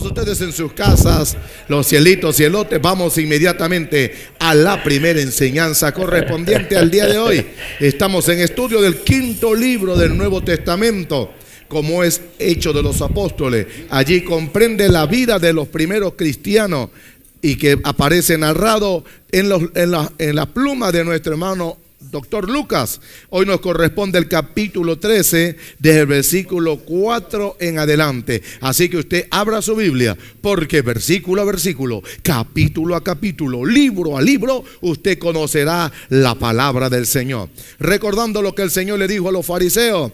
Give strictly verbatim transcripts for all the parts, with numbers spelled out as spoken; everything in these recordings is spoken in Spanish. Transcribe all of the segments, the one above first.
ustedes en sus casas, los cielitos, cielotes, vamos inmediatamente a la primera enseñanza correspondiente al día de hoy. Estamos en estudio del quinto libro del Nuevo Testamento, como es Hechos de los Apóstoles. Allí comprende la vida de los primeros cristianos y que aparece narrado en, los, en, la, en la pluma de nuestro hermano doctor Lucas. Hoy nos corresponde el capítulo trece, desde el versículo cuatro en adelante. Así que usted abra su Biblia, porque versículo a versículo, capítulo a capítulo, libro a libro, usted conocerá la palabra del Señor. Recordando lo que el Señor le dijo a los fariseos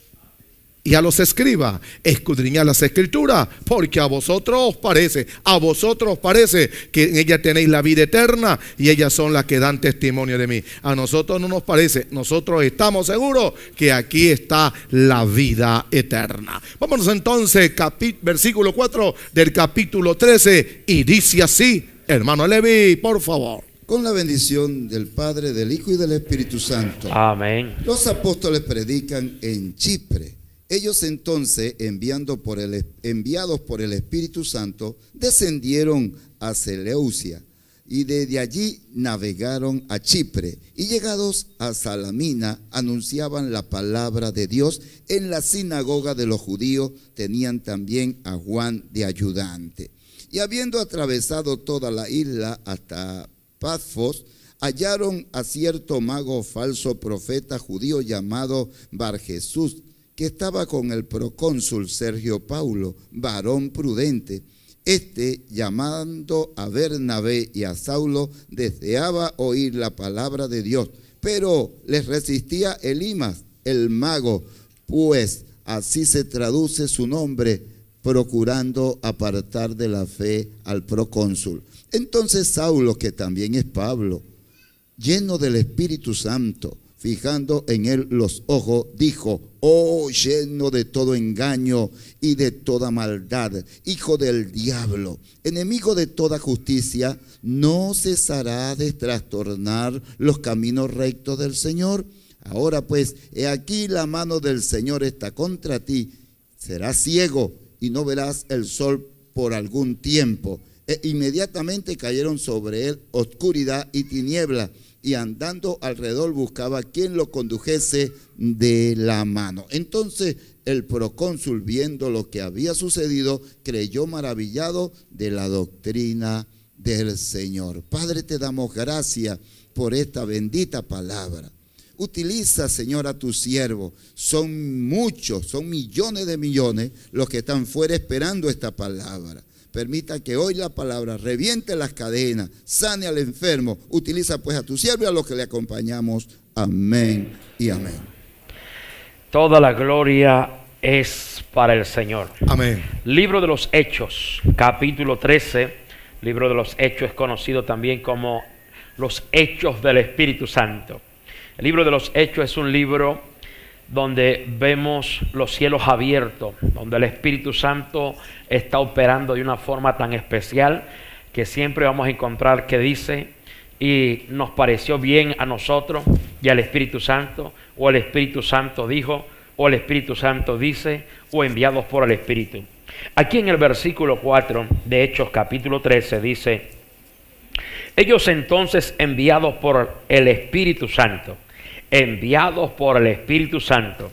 y a los escribas: escudriñad las escrituras, porque a vosotros os parece, a vosotros os parece que en ellas tenéis la vida eterna, y ellas son las que dan testimonio de mí. A nosotros no nos parece, nosotros estamos seguros que aquí está la vida eterna. Vámonos entonces, versículo cuatro del capítulo trece, y dice así, hermano Levi, por favor. Con la bendición del Padre, del Hijo y del Espíritu Santo. Amén. Los apóstoles predican en Chipre. Ellos entonces, enviando por el, enviados por el Espíritu Santo, descendieron a Seleucia y desde allí navegaron a Chipre, y llegados a Salamina anunciaban la palabra de Dios. En la sinagoga de los judíos tenían también a Juan de ayudante. Y habiendo atravesado toda la isla hasta Pafos, hallaron a cierto mago falso profeta judío llamado Barjesús, que estaba con el procónsul Sergio Paulo, varón prudente. Este, llamando a Bernabé y a Saulo, deseaba oír la palabra de Dios, pero les resistía Elimas, el mago, pues así se traduce su nombre, procurando apartar de la fe al procónsul. Entonces Saulo, que también es Pablo, lleno del Espíritu Santo, fijando en él los ojos, dijo: oh, lleno de todo engaño y de toda maldad, hijo del diablo, enemigo de toda justicia, ¿no cesará de trastornar los caminos rectos del Señor? Ahora pues, he aquí la mano del Señor está contra ti, serás ciego y no verás el sol por algún tiempo. E inmediatamente cayeron sobre él oscuridad y tiniebla, y andando alrededor buscaba quien lo condujese de la mano. Entonces el procónsul, viendo lo que había sucedido, creyó maravillado de la doctrina del Señor. Padre, te damos gracias por esta bendita palabra. Utiliza, Señor, a tu siervo. Son muchos, son millones de millones los que están fuera esperando esta palabra. Permita que hoy la palabra reviente las cadenas, sane al enfermo. Utiliza pues a tu siervo y a los que le acompañamos. Amén y amén. Toda la gloria es para el Señor. Amén. Libro de los Hechos, capítulo trece. Libro de los Hechos es conocido también como los Hechos del Espíritu Santo. El libro de los Hechos es un libro donde vemos los cielos abiertos, donde el Espíritu Santo está operando de una forma tan especial que siempre vamos a encontrar que dice: y nos pareció bien a nosotros y al Espíritu Santo, o el Espíritu Santo dijo, o el Espíritu Santo dice, o enviados por el Espíritu. Aquí en el versículo cuatro de Hechos capítulo trece dice: ellos entonces, enviados por el Espíritu Santo, enviados por el Espíritu Santo.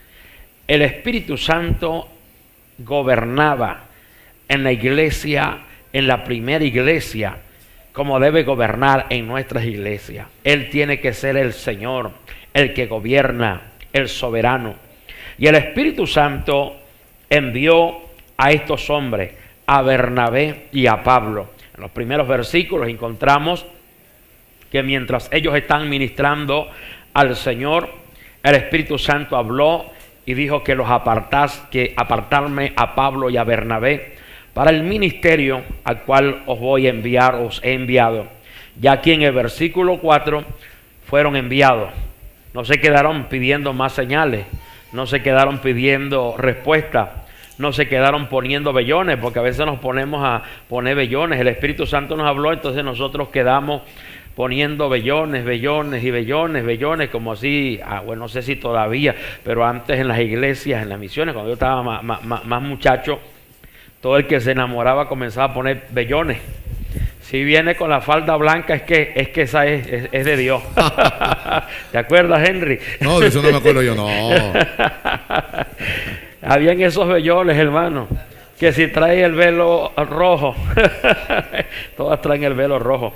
El Espíritu Santo gobernaba en la iglesia, en la primera iglesia, como debe gobernar en nuestras iglesias. Él tiene que ser el Señor, el que gobierna, el soberano. Y el Espíritu Santo envió a estos hombres, a Bernabé y a Pablo. En los primeros versículos encontramos que mientras ellos están ministrando al Señor, el Espíritu Santo habló y dijo que los apartás, que apartarme a Pablo y a Bernabé para el ministerio al cual os voy a enviar, os he enviado. Ya aquí en el versículo cuatro fueron enviados. No se quedaron pidiendo más señales, no se quedaron pidiendo respuestas, no se quedaron poniendo vellones, porque a veces nos ponemos a poner vellones. El Espíritu Santo nos habló, entonces nosotros quedamos poniendo vellones, vellones y vellones, vellones, como así, ah, bueno, no sé si todavía, pero antes en las iglesias, en las misiones, cuando yo estaba más, más, más muchacho, todo el que se enamoraba comenzaba a poner vellones. Si viene con la falda blanca es que, es que esa es, es, es de Dios. ¿Te acuerdas, Henry? No, de eso no me acuerdo yo, no. Habían esos vellones, hermano, que si trae el velo rojo, todas traen el velo rojo.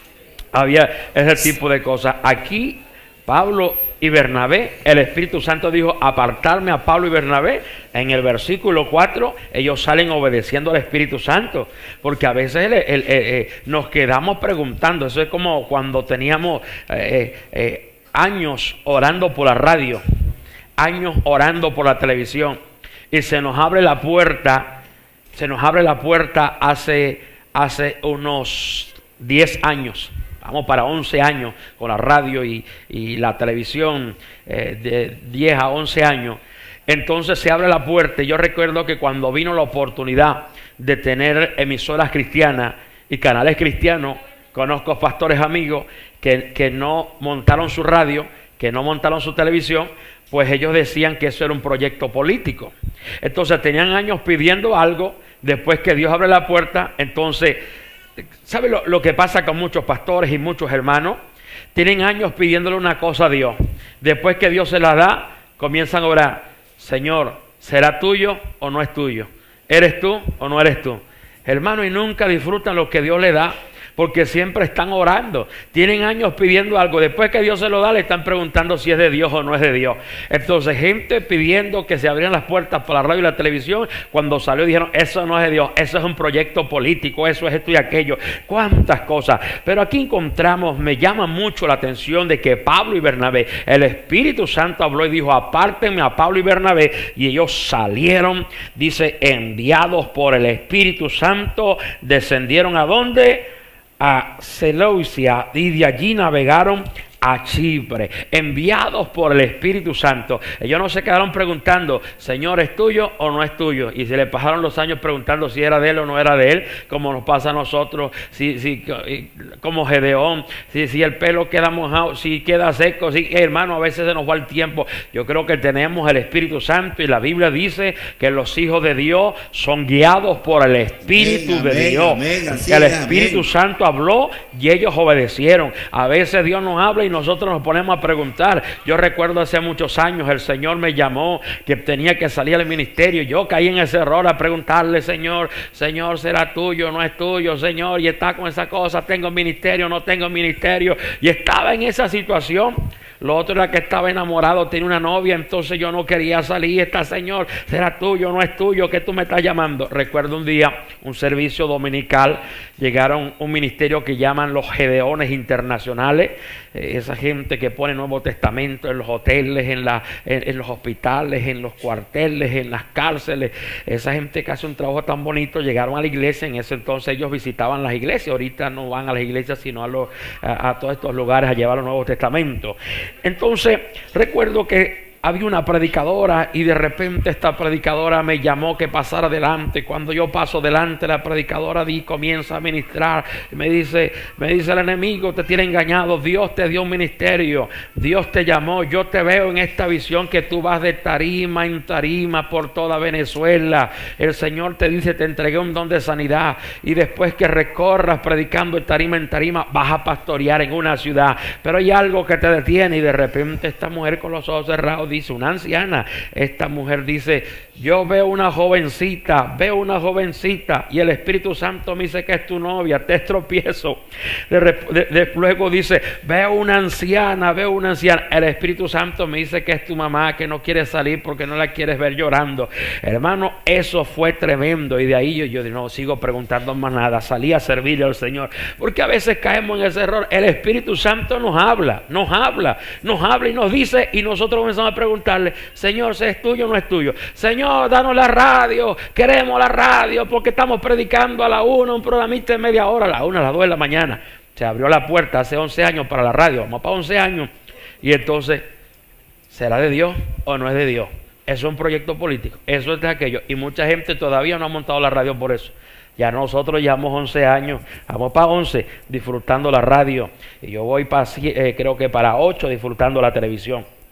Había ese tipo de cosas. Aquí Pablo y Bernabé, el Espíritu Santo dijo apartarme a Pablo y Bernabé. En el versículo cuatro ellos salen obedeciendo al Espíritu Santo, porque a veces el, el, el, el, nos quedamos preguntando. Eso es como cuando teníamos eh, eh, años orando por la radio, años orando por la televisión, y se nos abre la puerta, se nos abre la puerta hace, hace unos diez años. Vamos para once años con la radio y, y la televisión, eh, de diez a once años. Entonces se abre la puerta. Y yo recuerdo que cuando vino la oportunidad de tener emisoras cristianas y canales cristianos, conozco pastores amigos que, que no montaron su radio, que no montaron su televisión, pues ellos decían que eso era un proyecto político. Entonces tenían años pidiendo algo, después que Dios abre la puerta, entonces... ¿Sabe lo, lo que pasa con muchos pastores y muchos hermanos? Tienen años pidiéndole una cosa a Dios. Después que Dios se la da, comienzan a orar. Señor, ¿será tuyo o no es tuyo? ¿Eres tú o no eres tú? Hermano, y nunca disfrutan lo que Dios le da, porque siempre están orando. Tienen años pidiendo algo. Después que Dios se lo da, le están preguntando si es de Dios o no es de Dios. Entonces, gente pidiendo que se abrieran las puertas para la radio y la televisión, cuando salió dijeron, eso no es de Dios, eso es un proyecto político, eso es esto y aquello. Cuántas cosas. Pero aquí encontramos, me llama mucho la atención de que Pablo y Bernabé, el Espíritu Santo habló y dijo, apártenme a Pablo y Bernabé, y ellos salieron, dice, enviados por el Espíritu Santo, descendieron ¿a dónde? A Seleucia, y de allí navegaron a Chipre, enviados por el Espíritu Santo. Ellos no se quedaron preguntando, Señor, ¿es tuyo o no es tuyo? Y se le pasaron los años preguntando si era de él o no era de él, como nos pasa a nosotros, si, si, como Gedeón, si, si el pelo queda mojado, si queda seco, si, hermano, a veces se nos va el tiempo. Yo creo que tenemos el Espíritu Santo y la Biblia dice que los hijos de Dios son guiados por el Espíritu amén, de amén, Dios. Amén, así el Espíritu amén. Santo habló y ellos obedecieron. A veces Dios nos habla y nosotros nos ponemos a preguntar. Yo recuerdo hace muchos años el Señor me llamó que tenía que salir al ministerio. Yo caí en ese error a preguntarle, Señor, Señor, ¿será tuyo o no es tuyo? Señor, y está con esa cosa, tengo ministerio, no tengo ministerio. Y estaba en esa situación. Lo otro era que estaba enamorado, tenía una novia, entonces yo no quería salir. Está, Señor, ¿será tuyo o no es tuyo? ¿Qué tú me estás llamando? Recuerdo un día, un servicio dominical, llegaron un ministerio que llaman los Gedeones Internacionales, eh, esa gente que pone Nuevo Testamento en los hoteles, en, la, en, en los hospitales, en los cuarteles, en las cárceles, esa gente que hace un trabajo tan bonito. Llegaron a la iglesia, en ese entonces ellos visitaban las iglesias, ahorita no van a las iglesias sino a, los, a, a todos estos lugares a llevar el Nuevo Testamento. Entonces recuerdo que había una predicadora y de repente esta predicadora me llamó que pasara adelante. Cuando yo paso delante, la predicadora di, comienza a ministrar y me dice, me dice el enemigo te tiene engañado, Dios te dio un ministerio, Dios te llamó, yo te veo en esta visión que tú vas de tarima en tarima por toda Venezuela. El Señor te dice, te entregué un don de sanidad y después que recorras predicando de tarima en tarima vas a pastorear en una ciudad, pero hay algo que te detiene. Y de repente esta mujer con los ojos cerrados dice, una anciana, esta mujer dice, yo veo una jovencita, veo una jovencita y el Espíritu Santo me dice que es tu novia, te estropiezo. De, de, de, luego dice, veo una anciana, veo una anciana, el Espíritu Santo me dice que es tu mamá, que no quiere salir porque no la quieres ver llorando. Hermano, eso fue tremendo. Y de ahí yo, yo no sigo preguntando más nada, salí a servirle al Señor, porque a veces caemos en ese error. El Espíritu Santo nos habla, nos habla, nos habla y nos dice, y nosotros comenzamos a preguntarle, Señor, ¿si es tuyo o no es tuyo? Señor, danos la radio, queremos la radio porque estamos predicando a la una, un programita de media hora, a la una, a las dos de la mañana. Se abrió la puerta hace once años para la radio, vamos para once años, y entonces, ¿será de Dios o no es de Dios? Eso es un proyecto político, eso es de aquello, y mucha gente todavía no ha montado la radio por eso. Ya nosotros llevamos once años, vamos para once disfrutando la radio, y yo voy para, eh, creo que para ocho disfrutando la televisión.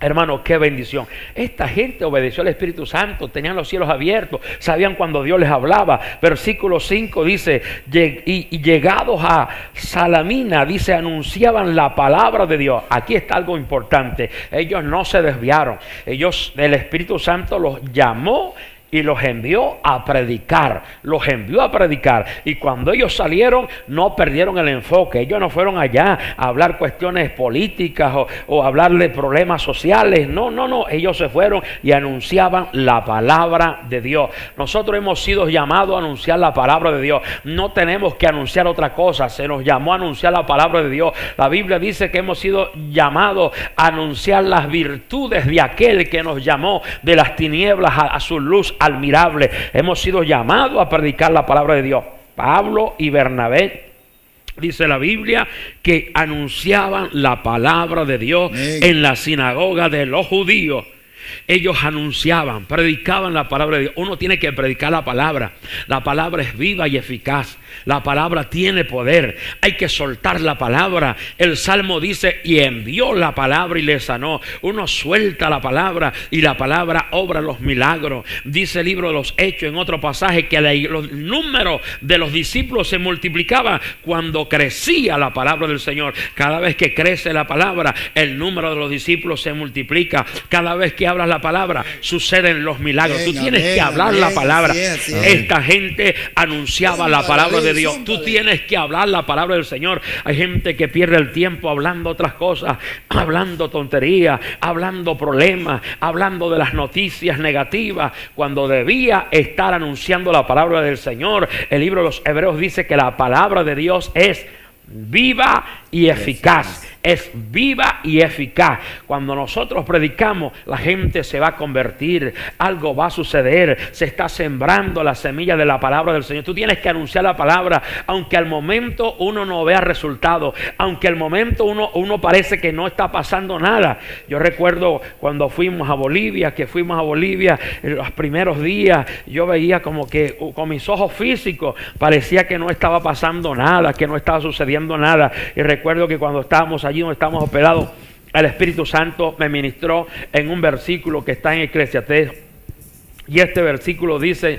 Hermano, qué bendición. Esta gente obedeció al Espíritu Santo, tenían los cielos abiertos, sabían cuando Dios les hablaba. Versículo cinco dice, y, y llegados a Salamina, dice, anunciaban la palabra de Dios. Aquí está algo importante. Ellos no se desviaron. Ellos, el Espíritu Santo los llamó y los envió a predicar, los envió a predicar. Y cuando ellos salieron, no perdieron el enfoque. Ellos no fueron allá a hablar cuestiones políticas o, o hablar de problemas sociales. No, no, no. Ellos se fueron y anunciaban la palabra de Dios. Nosotros hemos sido llamados a anunciar la palabra de Dios. No tenemos que anunciar otra cosa. Se nos llamó a anunciar la palabra de Dios. La Biblia dice que hemos sido llamados a anunciar las virtudes de aquel que nos llamó de las tinieblas a, a su luz admirable. Hemos sido llamados a predicar la palabra de Dios. Pablo y Bernabé, dice la Biblia, que anunciaban la palabra de Dios Amén. En la sinagoga de los judíos. Ellos anunciaban, predicaban la palabra de Dios. Uno tiene que predicar la palabra. La palabra es viva y eficaz. La palabra tiene poder. Hay que soltar la palabra. El Salmo dice, y envió la palabra y le sanó. Uno suelta la palabra y la palabra obra los milagros. Dice el libro de los Hechos en otro pasaje que el número de los discípulos se multiplicaba cuando crecía la palabra del Señor. Cada vez que crece la palabra, el número de los discípulos se multiplica. Cada vez que hablas la palabra, suceden los milagros. Amén, Tú tienes amén, que hablar amén, la palabra. Así es, así es. Esta gente anunciaba la palabra de Dios. Tú tienes que hablar la palabra del Señor. Hay gente que pierde el tiempo hablando otras cosas, hablando tonterías, hablando problemas, hablando de las noticias negativas, cuando debía estar anunciando la palabra del Señor. El libro de los Hebreos dice que la palabra de Dios es viva y eficaz. Es viva y eficaz. Cuando nosotros predicamos, la gente se va a convertir, algo va a suceder, se está sembrando la semilla de la palabra del Señor. Tú tienes que anunciar la palabra, aunque al momento uno no vea resultados, aunque al momento uno, uno parece que no está pasando nada. Yo recuerdo cuando fuimos a Bolivia, que fuimos a Bolivia en los primeros días, yo veía como que con mis ojos físicos parecía que no estaba pasando nada, que no estaba sucediendo nada. Y recuerdo que cuando estábamos allí donde estamos hospedados, el Espíritu Santo me ministró en un versículo que está en Eclesiastés, y este versículo dice,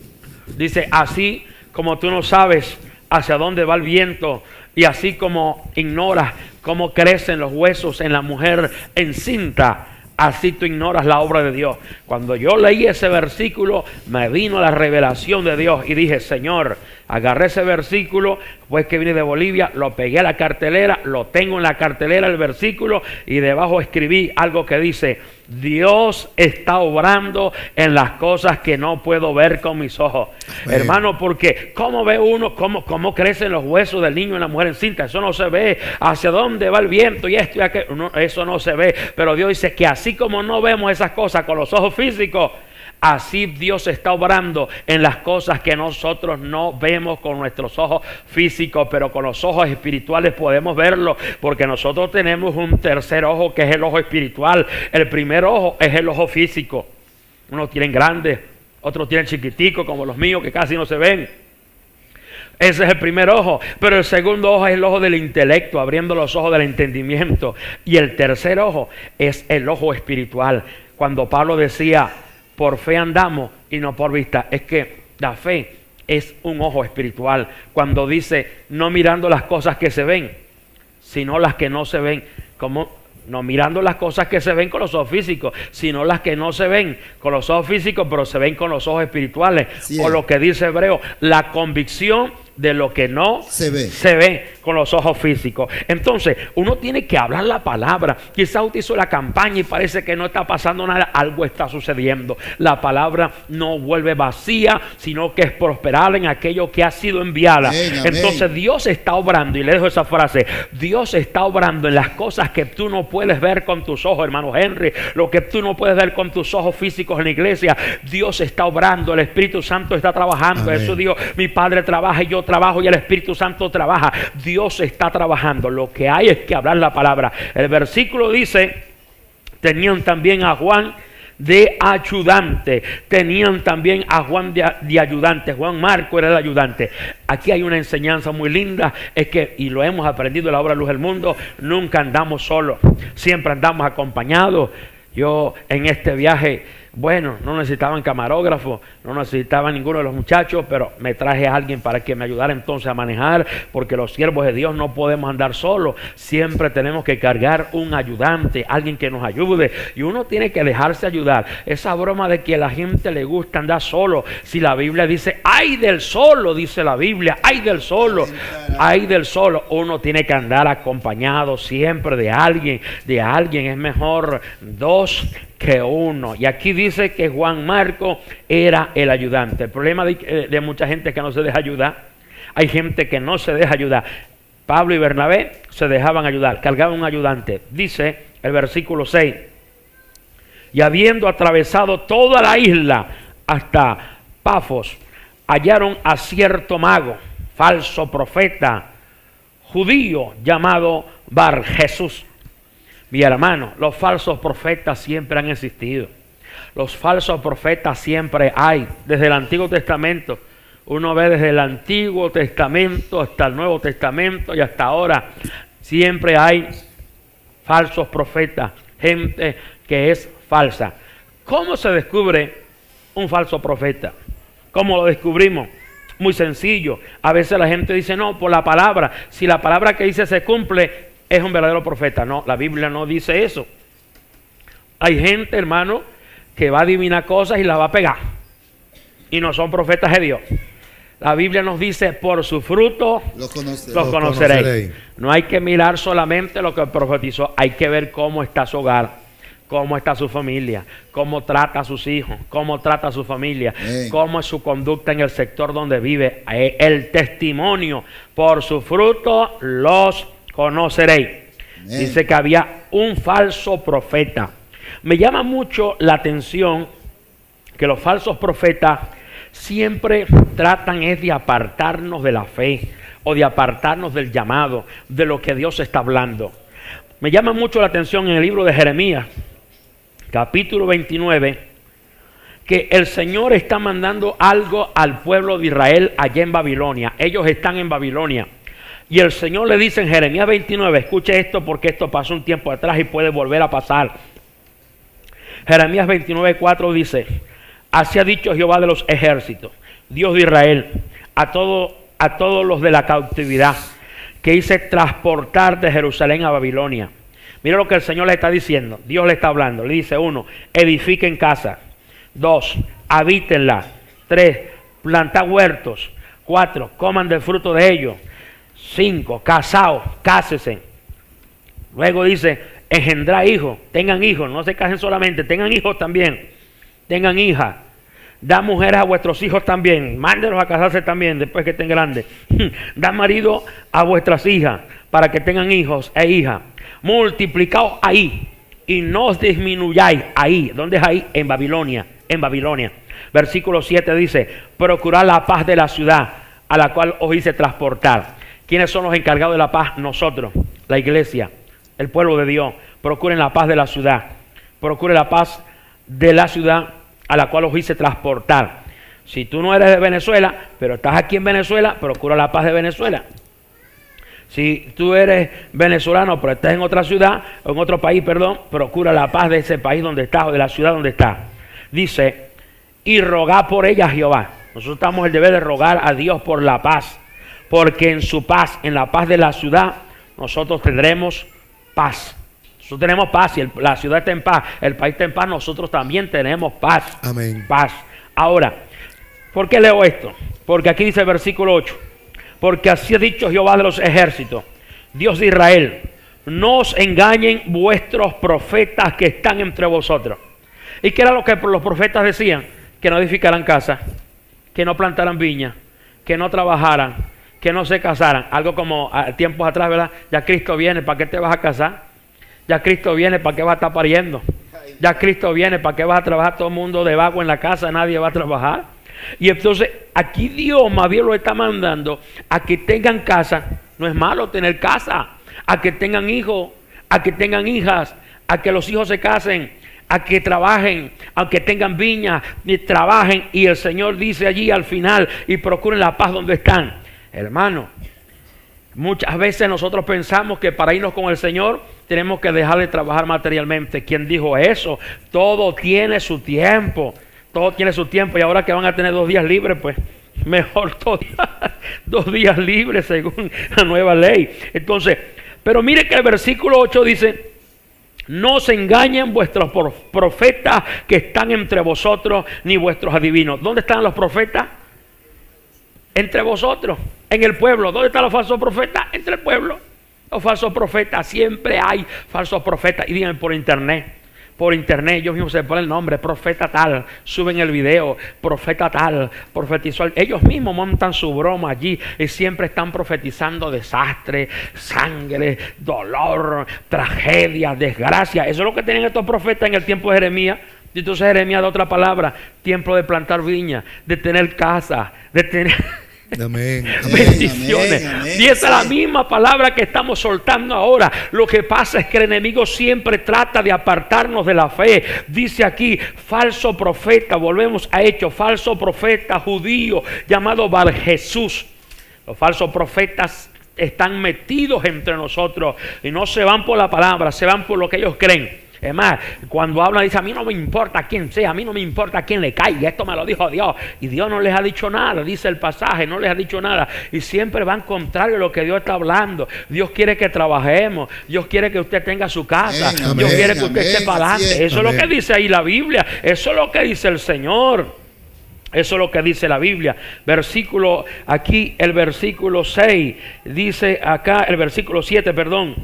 dice, así como tú no sabes hacia dónde va el viento, y así como ignoras cómo crecen los huesos en la mujer encinta, así tú ignoras la obra de Dios. Cuando yo leí ese versículo, me vino la revelación de Dios y dije, Señor, agarré ese versículo, pues que vine de Bolivia, lo pegué a la cartelera, lo tengo en la cartelera el versículo, y debajo escribí algo que dice, Dios está obrando en las cosas que no puedo ver con mis ojos. Bueno. Hermano, porque ¿cómo ve uno cómo, cómo crecen los huesos del niño en la mujer encinta? Eso no se ve. ¿Hacia dónde va el viento? Y esto y aquello. No, eso no se ve. Pero Dios dice que así como no vemos esas cosas con los ojos físicos, así Dios está obrando en las cosas que nosotros no vemos con nuestros ojos físicos, pero con los ojos espirituales podemos verlo, porque nosotros tenemos un tercer ojo que es el ojo espiritual. El primer ojo es el ojo físico. Unos tienen grandes, otros tienen chiquiticos como los míos que casi no se ven. Ese es el primer ojo. Pero el segundo ojo es el ojo del intelecto, abriendo los ojos del entendimiento. Y el tercer ojo es el ojo espiritual. Cuando Pablo decía, por fe andamos y no por vista, es que la fe es un ojo espiritual. Cuando dice, no mirando las cosas que se ven, sino las que no se ven, como no mirando las cosas que se ven con los ojos físicos, sino las que no se ven con los ojos físicos, pero se ven con los ojos espirituales. Sí, o lo que dice Hebreo, la convicción de lo que no se ve. se ve con los ojos físicos. Entonces uno tiene que hablar la palabra. Quizá usted hizo la campaña y parece que no está pasando nada. Algo está sucediendo. La palabra no vuelve vacía, sino que es prosperar en aquello que ha sido enviada. Amén, Entonces amén. Dios está obrando, y le dejo esa frase, Dios está obrando en las cosas que tú no puedes ver con tus ojos, hermano Henry. Lo que tú no puedes ver con tus ojos físicos en la iglesia, Dios está obrando. El Espíritu Santo está trabajando. Amén. Jesús dijo, mi Padre trabaja y yo trabajo y el Espíritu Santo trabaja. Dios está trabajando. Lo que hay es que hablar la palabra. El versículo dice, tenían también a Juan de ayudante. Tenían también a Juan de, de ayudante. Juan Marco era el ayudante. Aquí hay una enseñanza muy linda. Es que, y lo hemos aprendido en la obra Luz del Mundo, nunca andamos solos. Siempre andamos acompañados. Yo en este viaje, bueno, no necesitaban camarógrafo, no necesitaba ninguno de los muchachos, pero me traje a alguien para que me ayudara entonces a manejar, porque los siervos de Dios no podemos andar solos, siempre tenemos que cargar un ayudante, alguien que nos ayude, y uno tiene que dejarse ayudar. Esa broma de que a la gente le gusta andar solo, si la Biblia dice, ay del solo, dice la Biblia, ay del solo, ay del solo, uno tiene que andar acompañado siempre de alguien, de alguien, es mejor dos que uno. Y aquí dice que Juan Marcos era el ayudante. El problema de, de mucha gente es que no se deja ayudar. Hay gente que no se deja ayudar. Pablo y Bernabé se dejaban ayudar, cargaban un ayudante. Dice el versículo seis, y habiendo atravesado toda la isla hasta Pafos, hallaron a cierto mago, falso profeta, judío, llamado Bar Jesús. Mi hermano, los falsos profetas siempre han existido. Los falsos profetas siempre hay. Desde el Antiguo Testamento, uno ve desde el Antiguo Testamento hasta el Nuevo Testamento y hasta ahora, siempre hay falsos profetas, gente que es falsa. ¿Cómo se descubre un falso profeta? ¿Cómo lo descubrimos? Muy sencillo. A veces la gente dice, no, por la palabra. Si la palabra que dice se cumple, es un verdadero profeta. No, la Biblia no dice eso. Hay gente, hermano, que va a adivinar cosas y las va a pegar, y no son profetas de Dios. La Biblia nos dice, por su fruto los conoceréis. Los conoceréis. No hay que mirar solamente lo que profetizó, hay que ver cómo está su hogar, cómo está su familia, cómo trata a sus hijos, cómo trata a su familia, Amén. Cómo es su conducta en el sector donde vive. El testimonio, por su fruto los conoceréis. Amén. Dice que había un falso profeta. Me llama mucho la atención que los falsos profetas siempre tratan es de apartarnos de la fe, o de apartarnos del llamado, de lo que Dios está hablando. Me llama mucho la atención en el libro de Jeremías, capítulo veintinueve, que el Señor está mandando algo al pueblo de Israel allá en Babilonia. Ellos están en Babilonia. Y el Señor le dice en Jeremías veintinueve, escuche esto porque esto pasó un tiempo atrás y puede volver a pasar. Jeremías veintinueve, cuatro dice, así ha dicho Jehová de los ejércitos, Dios de Israel, a, todo, a todos los de la cautividad, que hice transportar de Jerusalén a Babilonia. Mira lo que el Señor le está diciendo, Dios le está hablando. Le dice, uno, edifiquen casa. Dos, habítenla. Tres, plantar huertos. Cuatro, coman del fruto de ellos. Cinco, casaos, cásese. Luego dice, engendrar hijos, tengan hijos, no se casen solamente, tengan hijos también, tengan hijas. Da mujeres a vuestros hijos también, mándenlos a casarse también después que estén grandes. Da marido a vuestras hijas para que tengan hijos e hijas. Multiplicaos ahí y no os disminuyáis ahí. ¿Dónde es ahí? En Babilonia, en Babilonia. Versículo siete dice, procurad la paz de la ciudad a la cual os hice transportar. ¿Quiénes son los encargados de la paz? Nosotros, la iglesia, el pueblo de Dios. Procuren la paz de la ciudad. Procuren la paz de la ciudad a la cual os hice transportar. Si tú no eres de Venezuela, pero estás aquí en Venezuela, procura la paz de Venezuela. Si tú eres venezolano, pero estás en otra ciudad, o en otro país, perdón, procura la paz de ese país donde estás, o de la ciudad donde estás. Dice, y rogad por ella a Jehová. Nosotros estamos el deber de rogar a Dios por la paz, porque en su paz, en la paz de la ciudad, nosotros tendremos paz. Nosotros tenemos paz, y el, la ciudad está en paz, el país está en paz, nosotros también tenemos paz. Amén. Paz. Ahora, ¿por qué leo esto? Porque aquí dice el versículo ocho, porque así ha dicho Jehová de los ejércitos, Dios de Israel, no os engañen vuestros profetas que están entre vosotros. ¿Y qué era lo que los profetas decían? Que no edificaran casa, que no plantaran viña, que no trabajaran, que no se casaran. Algo como a tiempos atrás, ¿verdad? Ya Cristo viene, ¿para qué te vas a casar? Ya Cristo viene, ¿para qué vas a estar pariendo? Ya Cristo viene, ¿para qué vas a trabajar? Todo el mundo de vago en la casa, nadie va a trabajar. Y entonces aquí Dios más bien lo está mandando a que tengan casa. No es malo tener casa, a que tengan hijos, a que tengan hijas, a que los hijos se casen, a que trabajen, aunque tengan viñas, y trabajen. Y el Señor dice allí al final, y procuren la paz donde están. Hermano, muchas veces nosotros pensamos que para irnos con el Señor tenemos que dejar de trabajar materialmente. ¿Quién dijo eso? Todo tiene su tiempo. Todo tiene su tiempo. Y ahora que van a tener dos días libres, pues mejor todavía. Dos días libres según la nueva ley. Entonces, pero mire que el versículo ocho dice: no se engañen vuestros profetas que están entre vosotros, ni vuestros adivinos. ¿Dónde están los profetas? Entre vosotros, en el pueblo. ¿Dónde están los falsos profetas? Entre el pueblo. Los falsos profetas, siempre hay falsos profetas. Y díganme por internet. Por internet, ellos mismos se ponen el nombre, profeta tal, suben el video, profeta tal, profetizó. Ellos mismos montan su broma allí y siempre están profetizando desastre, sangre, dolor, tragedia, desgracia. Eso es lo que tenían estos profetas en el tiempo de Jeremías. Y entonces Jeremías da otra palabra: tiempo de plantar viña, de tener casa, de tener... Amén, amén, bendiciones. amén, amén, y esa es la sí. misma palabra que estamos soltando ahora. Lo que pasa es que el enemigo siempre trata de apartarnos de la fe. Dice aquí, falso profeta, volvemos a Hechos, falso profeta judío llamado Bar Jesús. Los falsos profetas están metidos entre nosotros y no se van por la palabra, se van por lo que ellos creen. Es más, cuando hablan, dice: a mí no me importa quién sea, a mí no me importa quién le caiga, esto me lo dijo Dios. Y Dios no les ha dicho nada, dice el pasaje, no les ha dicho nada. Y siempre van contrario a lo que Dios está hablando. Dios quiere que trabajemos, Dios quiere que usted tenga su casa, Amén, Dios amén, quiere que usted amén, esté para así adelante. es. Eso es lo Amén. que dice ahí la Biblia, eso es lo que dice el Señor. Eso es lo que dice la Biblia. Versículo, aquí el versículo seis, dice acá, el versículo siete, perdón.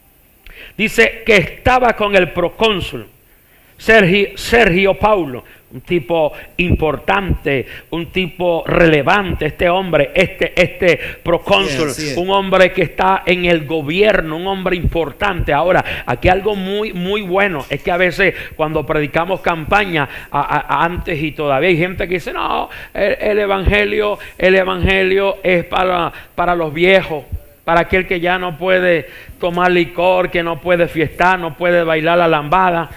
Dice que estaba con el procónsul Sergio, Sergio Paulo, un tipo importante, un tipo relevante, este hombre, este, este procónsul, Sí, sí. un hombre que está en el gobierno, un hombre importante. Ahora, aquí algo muy, muy bueno es que a veces cuando predicamos campaña, a, a, antes y todavía hay gente que dice: no, el, el evangelio, el evangelio es para, para los viejos, para aquel que ya no puede tomar licor, que no puede fiestar, no puede bailar la lambada,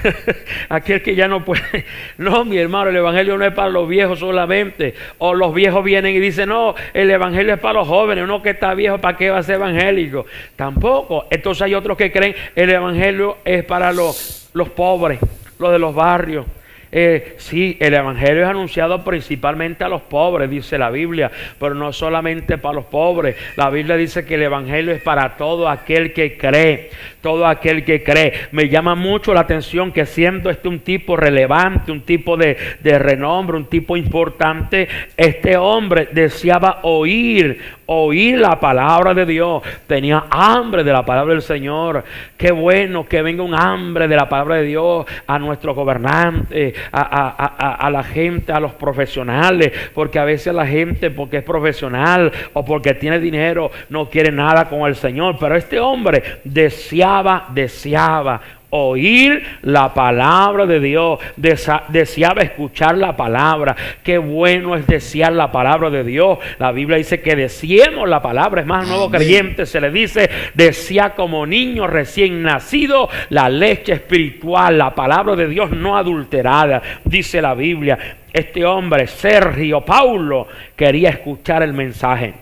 aquel que ya no puede. No, mi hermano, el evangelio no es para los viejos solamente. O los viejos vienen y dicen: no, el evangelio es para los jóvenes. Uno que está viejo, ¿para qué va a ser evangélico? Tampoco. Entonces hay otros que creen el evangelio es para los, los pobres, los de los barrios. Eh, sí, el evangelio es anunciado principalmente a los pobres, dice la Biblia, pero no solamente para los pobres. La Biblia dice que el evangelio es para todo aquel que cree, todo aquel que cree. Me llama mucho la atención que siendo este un tipo relevante, un tipo de, de renombre, un tipo importante, este hombre deseaba oír, oír la palabra de Dios. Tenía hambre de la palabra del Señor. Qué bueno que venga un hambre de la palabra de Dios a nuestros gobernantes, A, a, a, a la gente, a los profesionales, porque a veces la gente, porque es profesional o porque tiene dinero, no quiere nada con el Señor. Pero este hombre deseaba, deseaba oír la palabra de Dios, desa, deseaba escuchar la palabra. Qué bueno es desear la palabra de Dios. La Biblia dice que deseemos la palabra. Es más, al nuevo Amén. creyente se le dice: desea como niño recién nacido la leche espiritual, la palabra de Dios no adulterada, dice la Biblia. Este hombre, Sergio Paulo, quería escuchar el mensaje.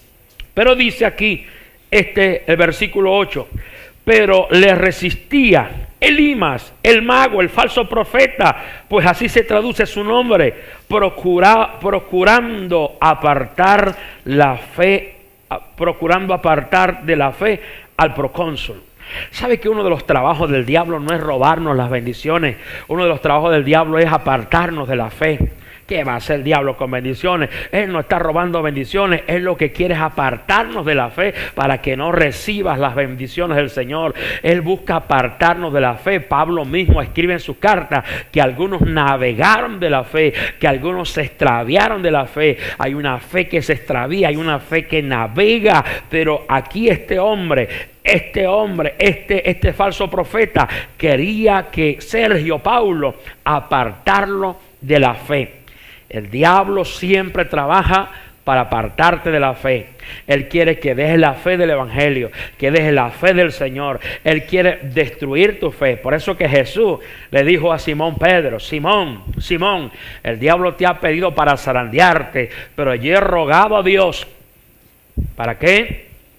Pero dice aquí este, el versículo ocho: pero le resistía Elimas, el mago, el falso profeta, pues así se traduce su nombre, procura, procurando apartar la fe, procurando apartar de la fe al procónsul. ¿Sabe que uno de los trabajos del diablo no es robarnos las bendiciones? Uno de los trabajos del diablo es apartarnos de la fe. ¿Qué va a hacer el diablo con bendiciones? Él no está robando bendiciones. Él lo que quiere es apartarnos de la fe para que no recibas las bendiciones del Señor. Él busca apartarnos de la fe. Pablo mismo escribe en su carta que algunos navegaron de la fe, que algunos se extraviaron de la fe. Hay una fe que se extravía, hay una fe que navega. Pero aquí este hombre, este hombre, este, este falso profeta quería que Sergio Paulo apartarlo de la fe. El diablo siempre trabaja para apartarte de la fe. Él quiere que dejes la fe del evangelio, que dejes la fe del Señor. Él quiere destruir tu fe. Por eso que Jesús le dijo a Simón Pedro: Simón, Simón, el diablo te ha pedido para zarandearte, pero yo he rogado a Dios. ¿Para qué?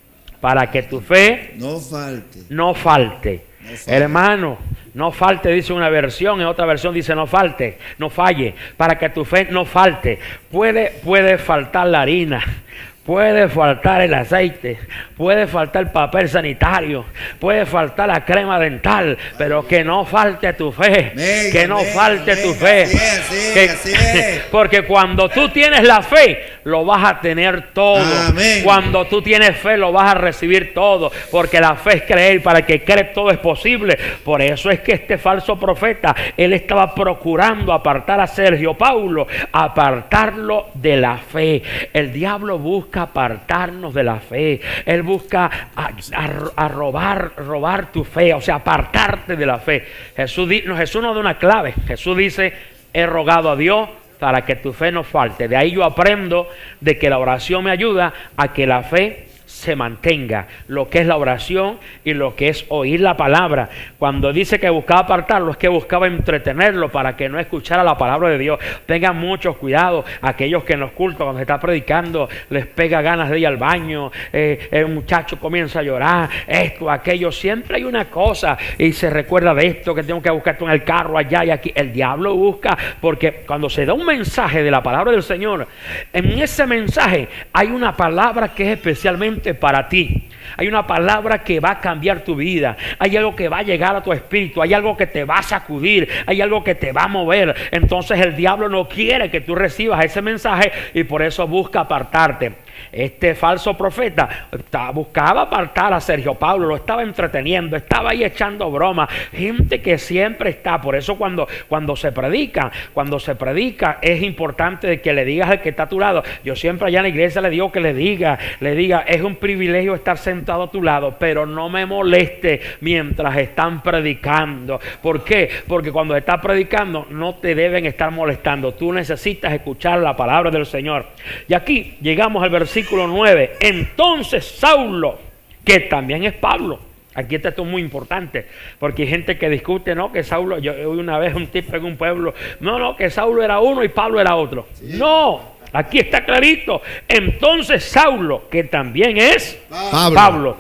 para que tu fe no falte. No falte. No falte. Hermano, no falte, dice una versión, en otra versión dice no falte, no falle, para que tu fe no falte. Puede, puede faltar la harina, puede faltar el aceite, puede faltar el papel sanitario, puede faltar la crema dental, pero que no falte tu fe, Amén, que no amén, falte amén, tu fe. así es, así Que- es, así es. porque cuando tú tienes la fe, lo vas a tener todo. Amén. Cuando tú tienes fe, lo vas a recibir todo, porque la fe es creer, para el que cree todo es posible. Por eso es que este falso profeta, él estaba procurando apartar a Sergio Paulo, apartarlo de la fe. El diablo busca apartarnos de la fe. Él busca a, a- a robar, robar tu fe, o sea, apartarte de la fe. Jesús, di- no, Jesús nos da una clave. Jesús dice: he rogado a Dios para que tu fe no falte. De ahí yo aprendo de que la oración me ayuda a que la fe se mantenga, lo que es la oración y lo que es oír la palabra. Cuando dice que buscaba apartarlo, es que buscaba entretenerlo para que no escuchara la palabra de Dios. Tengan mucho cuidado aquellos que en los cultos, cuando se está predicando, les pega ganas de ir al baño, eh, el muchacho comienza a llorar, esto, aquello. Siempre hay una cosa y se recuerda de esto, que tengo que buscar esto en el carro, allá y aquí. El diablo busca, porque cuando se da un mensaje de la palabra del Señor, en ese mensaje hay una palabra que es especialmente para ti. Hay una palabra que va a cambiar tu vida. Hay algo que va a llegar a tu espíritu. Hay algo que te va a sacudir. Hay algo que te va a mover. Entonces el diablo no quiere que tú recibas ese mensaje y por eso busca apartarte. Este falso profeta estaba, buscaba apartar a Sergio Paulo, lo estaba entreteniendo, estaba ahí echando broma. Gente que siempre está. Por eso cuando, cuando se predica, cuando se predica es importante que le digas al que está a tu lado. Yo siempre allá en la iglesia le digo que le diga, le diga, es un privilegio estar sentado a tu lado, pero no me moleste mientras están predicando. ¿Por qué? Porque cuando estás predicando no te deben estar molestando. Tú necesitas escuchar la palabra del Señor. Y aquí llegamos al versículo nueve. Entonces Saulo, que también es Pablo. Aquí está esto muy importante, porque hay gente que discute, no, que Saulo, yo oí una vez un tipo en un pueblo, no, no, que Saulo era uno y Pablo era otro. Sí. No, aquí está clarito. Entonces Saulo, que también es Pablo. Pablo,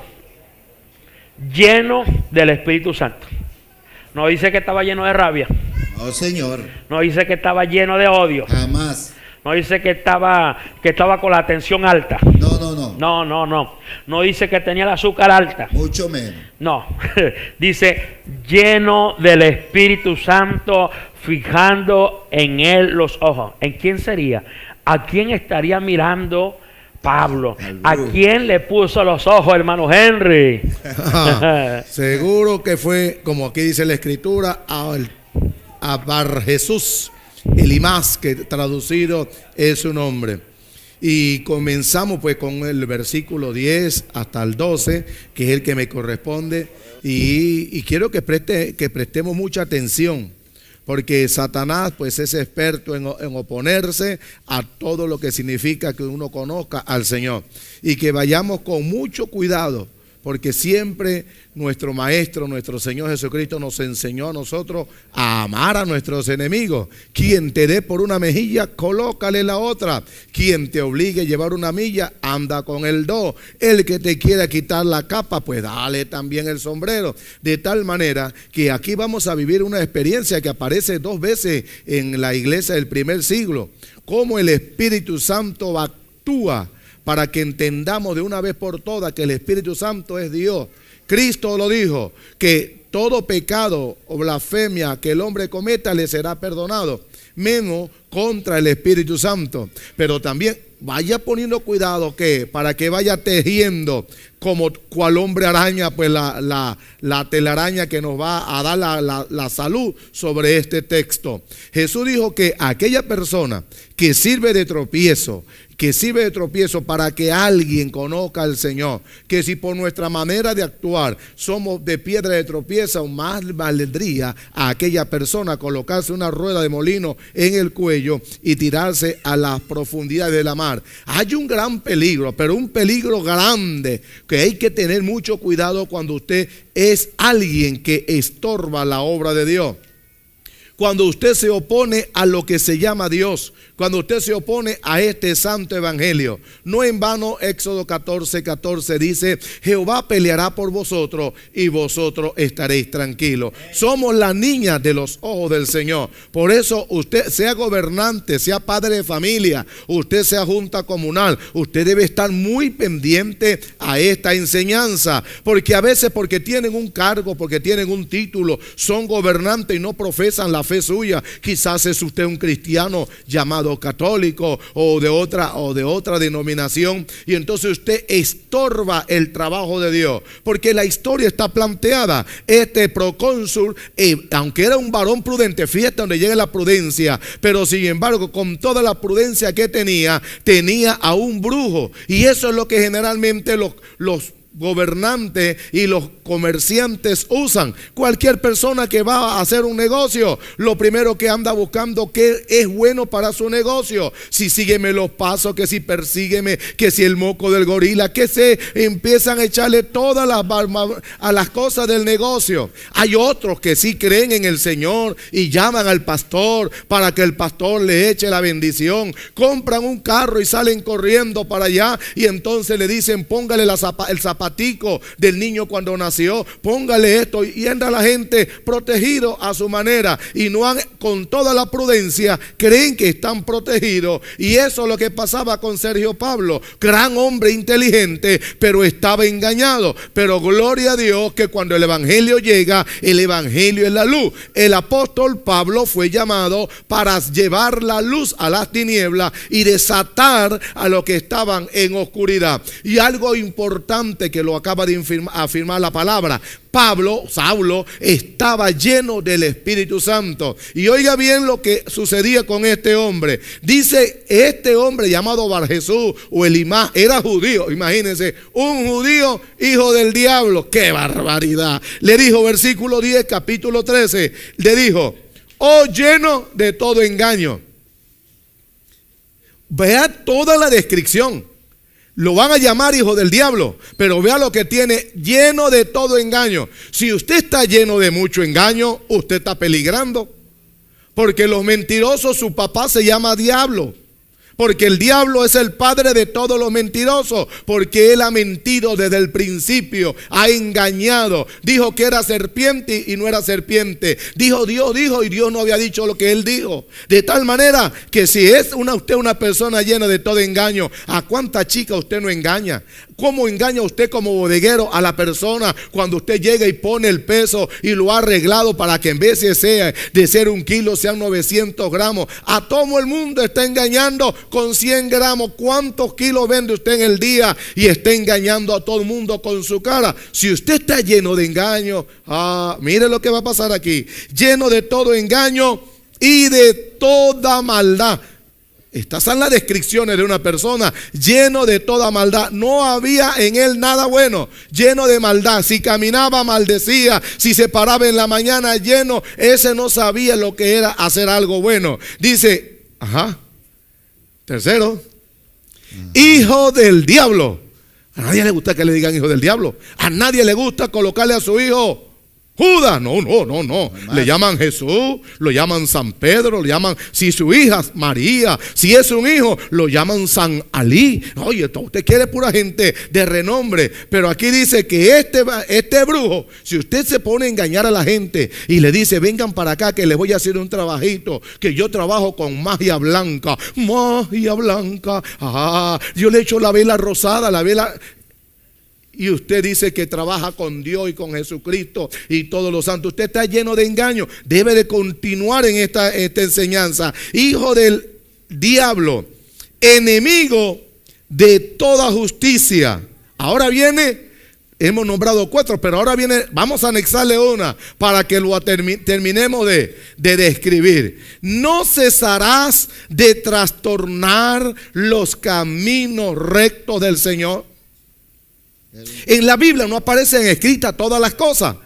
lleno del Espíritu Santo. No dice que estaba lleno de rabia. No, Señor. No dice que estaba lleno de odio. Jamás. No dice que estaba, que estaba con la tensión alta. No, no, no. No, no, no. No dice que tenía el azúcar alta. Mucho menos. No. Dice lleno del Espíritu Santo, fijando en él los ojos. ¿En quién sería? ¿A quién estaría mirando Pablo? ¿A quién le puso los ojos, hermano Henry? Seguro que fue, como aquí dice la escritura, a, a Bar Jesús, Elimás, que traducido es su nombre. Y comenzamos pues con el versículo diez hasta el doce, que es el que me corresponde. Y, y quiero que, preste, que prestemos mucha atención, porque Satanás pues es experto en, en oponerse a todo lo que significa que uno conozca al Señor. Y que vayamos con mucho cuidado, porque siempre nuestro Maestro, nuestro Señor Jesucristo nos enseñó a nosotros a amar a nuestros enemigos. Quien te dé por una mejilla, colócale la otra. Quien te obligue a llevar una milla, anda con el dos. El que te quiera quitar la capa, pues dale también el sombrero. De tal manera que aquí vamos a vivir una experiencia que aparece dos veces en la iglesia del primer siglo. Cómo el Espíritu Santo actúa para que entendamos de una vez por todas que el Espíritu Santo es Dios. Cristo lo dijo, que todo pecado o blasfemia que el hombre cometa le será perdonado, menos contra el Espíritu Santo. Pero también vaya poniendo cuidado que para que vaya tejiendo como cual hombre araña, pues la, la, la telaraña que nos va a dar la, la, la salud sobre este texto. Jesús dijo que aquella persona que sirve de tropiezo, que sirve de tropiezo para que alguien conozca al Señor, que si por nuestra manera de actuar somos de piedra de tropiezo, más valdría a aquella persona colocarse una rueda de molino en el cuello y tirarse a las profundidades de la mar. Hay un gran peligro, pero un peligro grande, que hay que tener mucho cuidado cuando usted es alguien que estorba la obra de Dios. Cuando usted se opone a lo que se llama Dios, cuando usted se opone a este santo evangelio. No en vano Éxodo catorce, catorce dice: Jehová peleará por vosotros y vosotros estaréis tranquilos. Somos la niña de los ojos del Señor. Por eso usted, sea gobernante, sea padre de familia, usted sea junta comunal, usted debe estar muy pendiente a esta enseñanza, porque a veces, porque tienen un cargo, porque tienen un título, son gobernantes y no profesan la fe suya. Quizás es usted un cristiano llamado católico o de otra o de otra denominación, y entonces usted estorba el trabajo de Dios, porque la historia está planteada. Este procónsul, eh, aunque era un varón prudente, fíjate donde llega la prudencia, pero sin embargo, con toda la prudencia que tenía, tenía a un brujo, y eso es lo que generalmente los, los gobernantes y los comerciantes usan. Cualquier persona que va a hacer un negocio, lo primero que anda buscando qué es bueno para su negocio. Si sígueme los pasos, que si persígueme, que si el moco del gorila, que se empiezan a echarle todas las a las cosas del negocio. Hay otros que sí creen en el Señor y llaman al pastor para que el pastor le eche la bendición. Compran un carro y salen corriendo para allá, y entonces le dicen: póngale la zapa, el zapato del niño cuando nació, póngale esto, y anda la gente protegido a su manera, y no han, con toda la prudencia, creen que están protegidos. Y eso es lo que pasaba con Sergio Pablo, gran hombre inteligente, pero estaba engañado. Pero gloria a Dios que cuando el evangelio llega, el evangelio es la luz. El apóstol Pablo fue llamado para llevar la luz a las tinieblas y desatar a los que estaban en oscuridad. Y algo importante que lo acaba de afirmar la palabra: Pablo, Saulo, estaba lleno del Espíritu Santo. Y oiga bien lo que sucedía con este hombre. Dice, este hombre llamado Bar Jesús o Elimás era judío. Imagínense, un judío hijo del diablo. ¡Qué barbaridad! Le dijo, versículo diez, capítulo trece, le dijo: oh, lleno de todo engaño. Vea toda la descripción. Lo van a llamar hijo del diablo, pero vea lo que tiene: lleno de todo engaño. Si usted está lleno de mucho engaño, usted está peligrando, porque los mentirosos, su papá se llama diablo. Porque el diablo es el padre de todos los mentirosos, porque él ha mentido desde el principio, ha engañado. Dijo que era serpiente y no era serpiente. Dijo Dios dijo y Dios no había dicho lo que él dijo. De tal manera que si es una, usted una persona llena de todo engaño, ¿a cuánta chica usted no engaña? ¿Cómo engaña usted como bodeguero a la persona cuando usted llega y pone el peso y lo ha arreglado para que en vez de ser, de ser un kilo sean novecientos gramos? A todo el mundo está engañando con cien gramos. ¿Cuántos kilos vende usted en el día y está engañando a todo el mundo con su cara? Si usted está lleno de engaño, ah, mire lo que va a pasar aquí: lleno de todo engaño y de toda maldad. Estas son las descripciones de una persona: lleno de toda maldad. No había en él nada bueno, lleno de maldad. Si caminaba, maldecía. Si se paraba en la mañana, lleno. Ese no sabía lo que era hacer algo bueno. Dice, ajá, tercero, hijo del diablo. A nadie le gusta que le digan hijo del diablo. A nadie le gusta colocarle a su hijo Judas. No, no, no, no. Le llaman Jesús, lo llaman San Pedro, lo llaman, si su hija María, si es un hijo, lo llaman San Alí. Oye, usted quiere pura gente de renombre. Pero aquí dice que este, este brujo, si usted se pone a engañar a la gente y le dice: vengan para acá que les voy a hacer un trabajito, que yo trabajo con magia blanca. Magia blanca. Ah, yo le echo la vela rosada, la vela. Y usted dice que trabaja con Dios y con Jesucristo y todos los santos. Usted está lleno de engaño. Debe de continuar en esta, esta enseñanza. Hijo del diablo, enemigo de toda justicia. Ahora viene, hemos nombrado cuatro, pero ahora viene, vamos a anexarle una para que lo termi terminemos de, de describir. No cesarás de trastornar los caminos rectos del Señor. En la Biblia no aparecen escritas todas las cosas.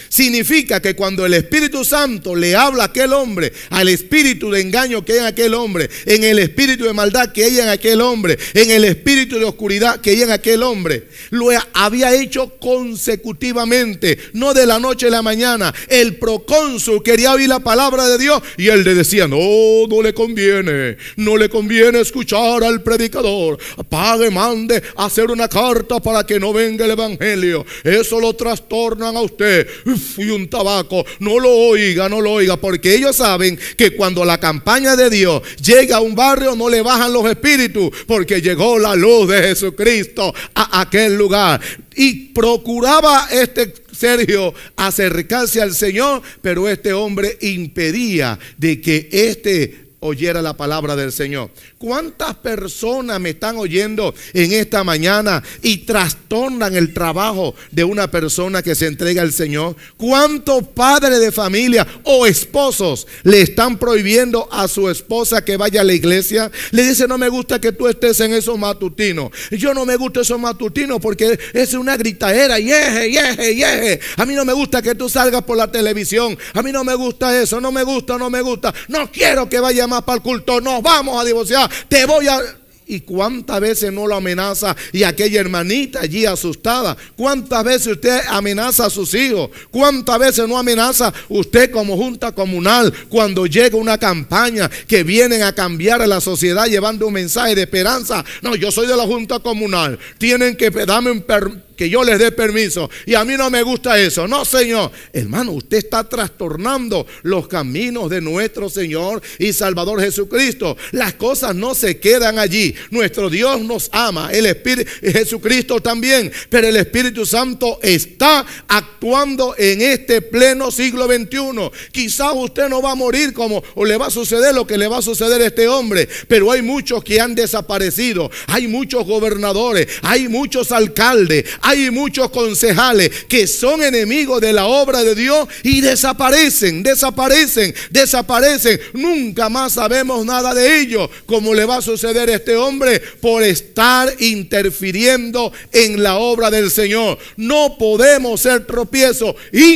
Significa que cuando el Espíritu Santo le habla a aquel hombre, al espíritu de engaño que hay en aquel hombre, en el espíritu de maldad que hay en aquel hombre, en el espíritu de oscuridad que hay en aquel hombre, lo había hecho consecutivamente, no de la noche a la mañana. El procónsul quería oír la palabra de Dios y él le decía: no, no le conviene, no le conviene escuchar al predicador. Pague, mande a hacer una carta para que no venga el evangelio. Eso lo trastornan a usted. Uf, y un tabaco, no lo oiga, no lo oiga, porque ellos saben que cuando la campaña de Dios llega a un barrio no le bajan los espíritus, porque llegó la luz de Jesucristo a aquel lugar. Y procuraba este Sergio acercarse al Señor, pero este hombre impedía de que este oyera la palabra del Señor. ¿Cuántas personas me están oyendo en esta mañana y trastornan el trabajo de una persona que se entrega al Señor? ¿Cuántos padres de familia o esposos le están prohibiendo a su esposa que vaya a la iglesia? Le dice: no me gusta que tú estés en esos matutinos. Yo no me gusta esos matutinos porque es una gritadera, yeje, yeje, yeje. A mí no me gusta que tú salgas por la televisión. A mí no me gusta eso, no me gusta, no me gusta. No quiero que vaya más para el culto. Nos vamos a divorciar. Te voy a... ¿Y cuántas veces no lo amenaza? Y aquella hermanita allí asustada. ¿Cuántas veces usted amenaza a sus hijos? ¿Cuántas veces no amenaza usted como junta comunal cuando llega una campaña que vienen a cambiar a la sociedad llevando un mensaje de esperanza? No, yo soy de la junta comunal. Tienen que darme un per que yo les dé permiso y a mí no me gusta eso. No, señor. Hermano, usted está trastornando los caminos de nuestro Señor y Salvador Jesucristo. Las cosas no se quedan allí. Nuestro Dios nos ama, el Espíritu, Jesucristo también, pero el Espíritu Santo está actuando en este pleno siglo veintiuno. Quizás usted no va a morir como o le va a suceder lo que le va a suceder a este hombre, pero hay muchos que han desaparecido. Hay muchos gobernadores, hay muchos alcaldes, hay muchos concejales que son enemigos de la obra de Dios y desaparecen, desaparecen, desaparecen. Nunca más sabemos nada de ellos, como le va a suceder a este hombre por estar interfiriendo en la obra del Señor. No podemos ser tropiezos,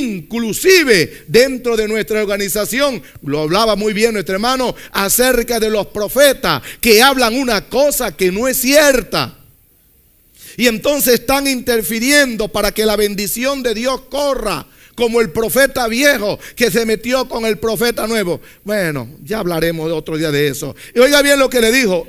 inclusive dentro de nuestra organización. Lo hablaba muy bien nuestro hermano acerca de los profetas que hablan una cosa que no es cierta. Y entonces están interfiriendo para que la bendición de Dios corra, como el profeta viejo que se metió con el profeta nuevo. Bueno, ya hablaremos otro día de eso. Y oiga bien lo que le dijo,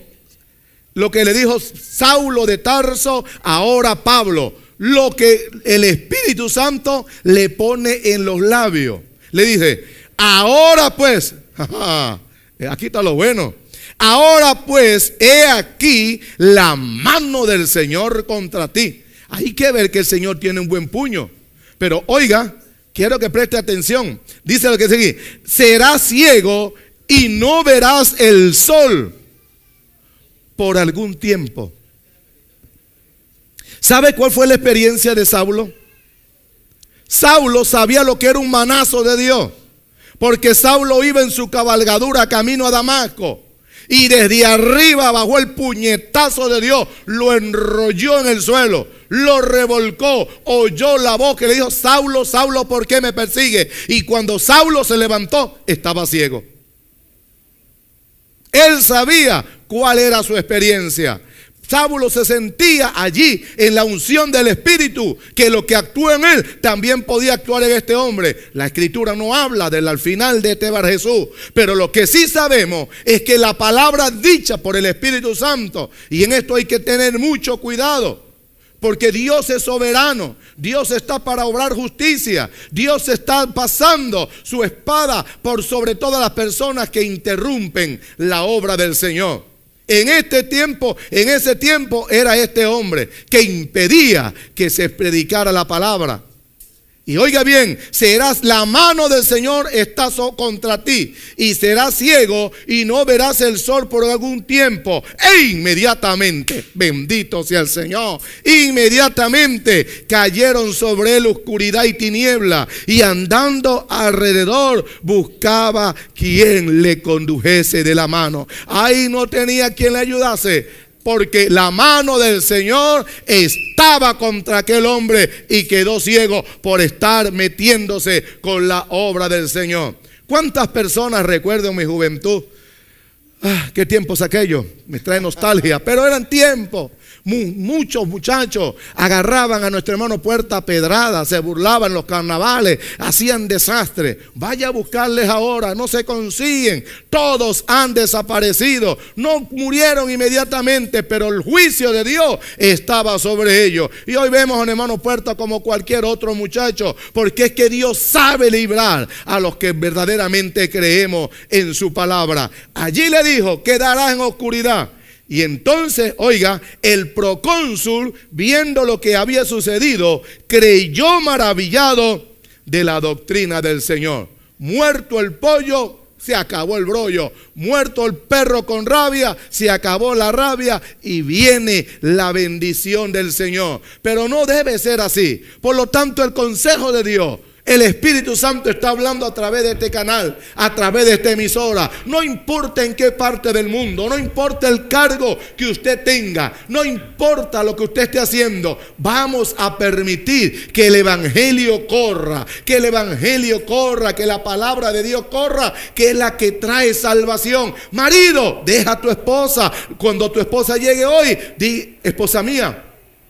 lo que le dijo Saulo de Tarso, ahora Pablo, lo que el Espíritu Santo le pone en los labios. Le dice: ahora pues, jaja, aquí está lo bueno. Ahora pues, he aquí la mano del Señor contra ti. Hay que ver que el Señor tiene un buen puño. Pero oiga, quiero que preste atención. Dice lo que sigue: serás ciego y no verás el sol por algún tiempo. ¿Sabe cuál fue la experiencia de Saulo? Saulo sabía lo que era un manazo de Dios, porque Saulo iba en su cabalgadura camino a Damasco. Y desde arriba bajó el puñetazo de Dios, lo enrolló en el suelo, lo revolcó, oyó la voz que le dijo: Saulo, Saulo, ¿por qué me persigue? Y cuando Saulo se levantó, estaba ciego. Él sabía cuál era su experiencia. Saulo se sentía allí en la unción del Espíritu, que lo que actuó en él también podía actuar en este hombre. La Escritura no habla del al final de este Bar Jesús, pero lo que sí sabemos es que la palabra dicha por el Espíritu Santo, y en esto hay que tener mucho cuidado, porque Dios es soberano, Dios está para obrar justicia, Dios está pasando su espada por sobre todas las personas que interrumpen la obra del Señor. En este tiempo, en ese tiempo era este hombre que impedía que se predicara la palabra. Y oiga bien, serás, la mano del Señor está contra ti, y serás ciego y no verás el sol por algún tiempo. E inmediatamente, bendito sea el Señor, inmediatamente cayeron sobre él oscuridad y tiniebla, y andando alrededor buscaba quien le condujese de la mano. Ahí no tenía quien le ayudase. porque la mano del Señor estaba contra aquel hombre y quedó ciego por estar metiéndose con la obra del Señor. ¿Cuántas personas recuerdo en mi juventud? Ah, qué tiempos aquellos, me trae nostalgia, pero eran tiempos. Muchos muchachos agarraban a nuestro hermano Puerta a pedradas, se burlaban en los carnavales, hacían desastre. Vaya a buscarles ahora, no se consiguen, todos han desaparecido, no murieron inmediatamente, pero el juicio de Dios estaba sobre ellos. Y hoy vemos a un hermano Puerta como cualquier otro muchacho, porque es que Dios sabe librar a los que verdaderamente creemos en su palabra. Allí le dijo, quedará en oscuridad. Y entonces, oiga, el procónsul, viendo lo que había sucedido, creyó maravillado de la doctrina del Señor. Muerto el pollo, se acabó el brollo. Muerto el perro con rabia, se acabó la rabia y viene la bendición del Señor. Pero no debe ser así. Por lo tanto, el consejo de Dios, el Espíritu Santo está hablando a través de este canal, a través de esta emisora. No importa en qué parte del mundo, no importa el cargo que usted tenga, no importa lo que usted esté haciendo, vamos a permitir que el Evangelio corra, que el Evangelio corra, que la palabra de Dios corra, que es la que trae salvación. Marido, deja a tu esposa. Cuando tu esposa llegue hoy, di, esposa mía,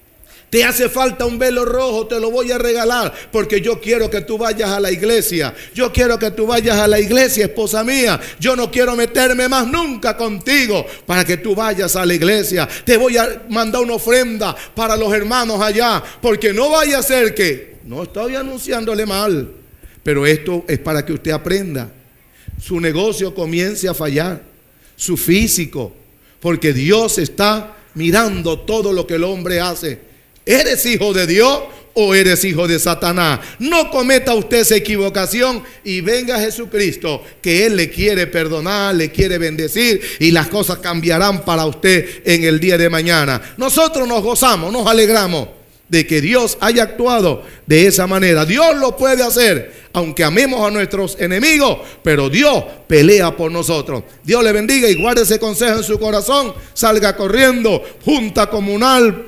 te hace falta un velo rojo, te lo voy a regalar, porque yo quiero que tú vayas a la iglesia. Yo quiero que tú vayas a la iglesia, esposa mía. Yo no quiero meterme más nunca contigo para que tú vayas a la iglesia. Te voy a mandar una ofrenda para los hermanos allá, porque no vaya a ser que, no estoy anunciándole mal, pero esto es para que usted aprenda. Su negocio comience a fallar, su físico, porque Dios está mirando todo lo que el hombre hace. ¿Eres hijo de Dios o eres hijo de Satanás? No cometa usted esa equivocación y venga Jesucristo, que Él le quiere perdonar, le quiere bendecir y las cosas cambiarán para usted en el día de mañana. Nosotros nos gozamos, nos alegramos de que Dios haya actuado de esa manera. Dios lo puede hacer, aunque amemos a nuestros enemigos, pero Dios pelea por nosotros. Dios le bendiga y guarde ese consejo en su corazón. Salga corriendo, junta comunal,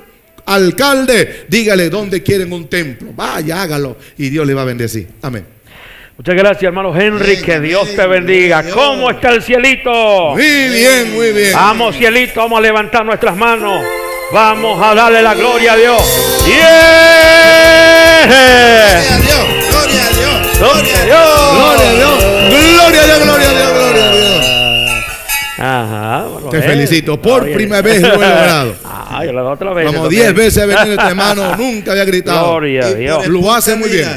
alcalde, dígale dónde quieren un templo. Vaya, hágalo y Dios le va a bendecir. Amén. Muchas gracias, hermano Henry, bien, que Dios bien, te bendiga. Dios. ¿Cómo está el cielito? Muy bien, muy bien. Vamos, cielito, vamos a levantar nuestras manos. Vamos a darle la gloria a Dios. Yeah. Gloria a Dios, gloria a Dios, gloria a Dios, gloria a Dios, gloria a Dios, gloria a Dios, gloria a Dios. Ajá, bueno, te eh, felicito, por primera vez lo he logrado. Ah, yo lo otra vez. Como diez veces he venido este hermano, nunca había gritado. Gloria a Dios. Lo hace muy bien.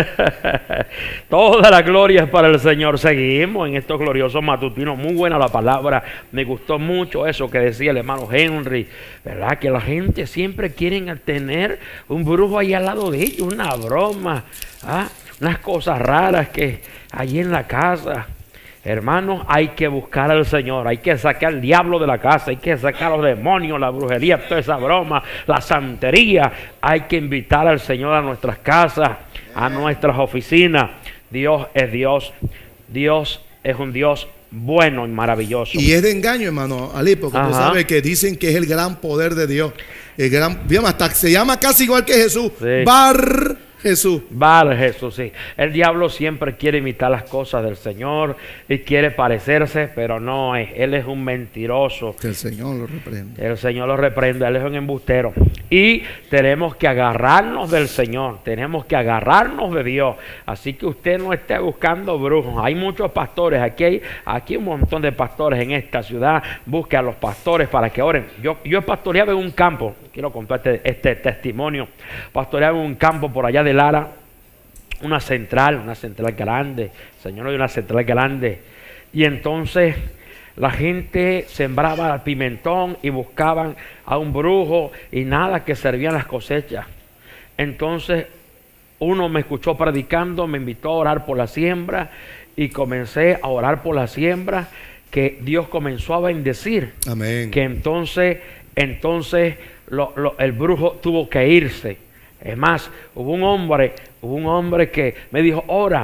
Toda la gloria es para el Señor. Seguimos en estos gloriosos matutinos. Muy buena la palabra. Me gustó mucho eso que decía el hermano Henry, ¿verdad? Que la gente siempre quiere tener un brujo ahí al lado de ellos, una broma, ¿ah? Unas cosas raras que allí en la casa. Hermanos, hay que buscar al Señor, hay que sacar al diablo de la casa, hay que sacar a los demonios, la brujería, toda esa broma, la santería. Hay que invitar al Señor a nuestras casas, a nuestras oficinas. Dios es Dios, Dios es un Dios bueno y maravilloso. Y es de engaño, hermano Ali, porque tú sabes que dicen que es el gran poder de Dios. El gran, hasta se llama casi igual que Jesús, sí. Bar Jesús. Vale, Jesús, sí. El diablo siempre quiere imitar las cosas del Señor y quiere parecerse, pero no es. Él es un mentiroso. Que el Señor lo reprende. El Señor lo reprende. Él es un embustero. Y tenemos que agarrarnos del Señor. Tenemos que agarrarnos de Dios. Así que usted no esté buscando brujos. Hay muchos pastores. Aquí hay aquí un montón de pastores en esta ciudad. Busque a los pastores para que oren. Yo, yo he pastoreado en un campo. Quiero contar este, este testimonio. Pastoreaba en un campo por allá de Lara, una central, una central grande, Señor, hay una central grande. Y entonces la gente sembraba el pimentón y buscaban a un brujo y nada, que servían las cosechas. Entonces uno me escuchó predicando, me invitó a orar por la siembra y comencé a orar por la siembra, que Dios comenzó a bendecir. Amén. Que entonces, entonces lo, lo, el brujo tuvo que irse. Es más, hubo un hombre, hubo un hombre que me dijo, ora,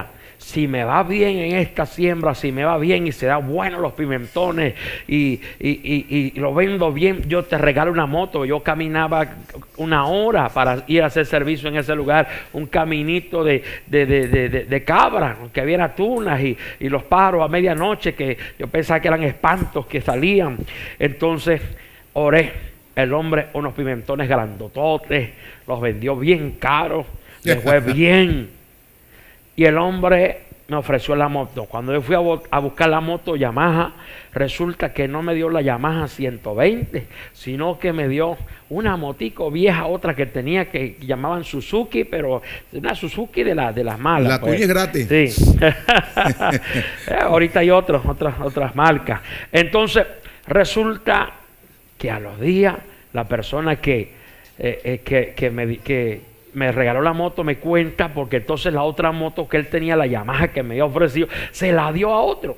si me va bien en esta siembra, si me va bien y se da bueno los pimentones y, y, y, y lo vendo bien, yo te regalo una moto. Yo caminaba una hora para ir a hacer servicio en ese lugar, un caminito de, de, de, de, de, de cabra, que había tunas y, y los pájaros a medianoche que yo pensaba que eran espantos que salían. Entonces oré, el hombre unos pimentones grandototes, los vendió bien caros, le fue bien. Y el hombre me ofreció la moto. Cuando yo fui a, a buscar la moto Yamaha, resulta que no me dio la Yamaha ciento veinte, sino que me dio una motico vieja, otra que tenía que llamaban Suzuki, pero una Suzuki de, la, de las malas. La pues. tuya es gratis. Sí. Ahorita hay otros, otras, otras marcas. Entonces, resulta que a los días, la persona que, eh, eh, que, que me... Que, me regaló la moto, me cuenta, porque entonces la otra moto que él tenía, la Yamaha que me había ofrecido, se la dio a otro.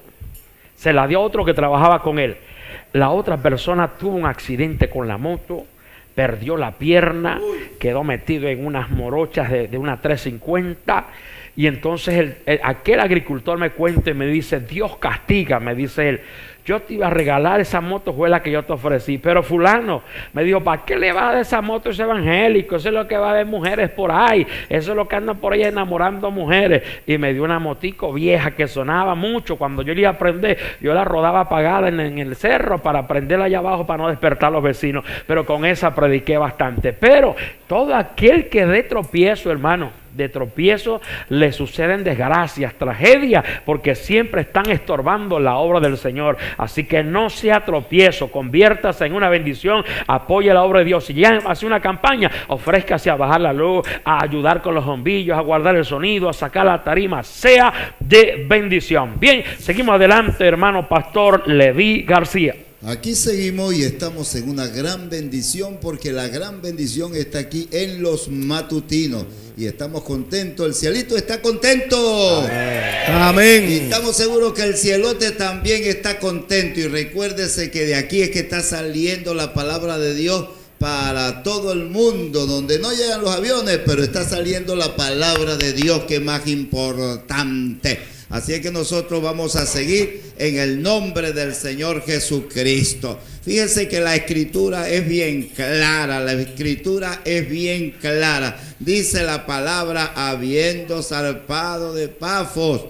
Se la dio a otro que trabajaba con él. La otra persona tuvo un accidente con la moto, perdió la pierna, quedó metido en unas morochas de, de una trescientos cincuenta. Y entonces el, el, aquel agricultor me cuenta y me dice, Dios castiga, me dice él. Yo te iba a regalar esa moto, fue la que yo te ofrecí, pero fulano me dijo, ¿para qué le va a dar esa moto a ese evangélico? Eso es lo que va a ver mujeres por ahí, eso es lo que andan por ahí enamorando mujeres. Y me dio una motico vieja que sonaba mucho. Cuando yo le iba a prender, yo la rodaba apagada en, en el cerro para prenderla allá abajo para no despertar a los vecinos, pero con esa prediqué bastante. Pero todo aquel que dé tropiezo, hermano, de tropiezo le suceden desgracias, tragedias, porque siempre están estorbando la obra del Señor. Así que no sea tropiezo, conviértase en una bendición, apoye la obra de Dios. Si ya hace una campaña, ofrézcase a bajar la luz, a ayudar con los bombillos, a guardar el sonido, a sacar la tarima, sea de bendición. Bien, seguimos adelante, hermano pastor Leví García. Aquí seguimos y estamos en una gran bendición, porque la gran bendición está aquí en los matutinos y estamos contentos. El cielito está contento. Amén. Y estamos seguros que el cielote también está contento. Y recuérdese que de aquí es que está saliendo la palabra de Dios para todo el mundo, donde no llegan los aviones, pero está saliendo la palabra de Dios, que es más importante. Así es que nosotros vamos a seguir en el nombre del Señor Jesucristo. Fíjense que la escritura es bien clara, la escritura es bien clara. Dice la palabra, habiendo zarpado de Pafos,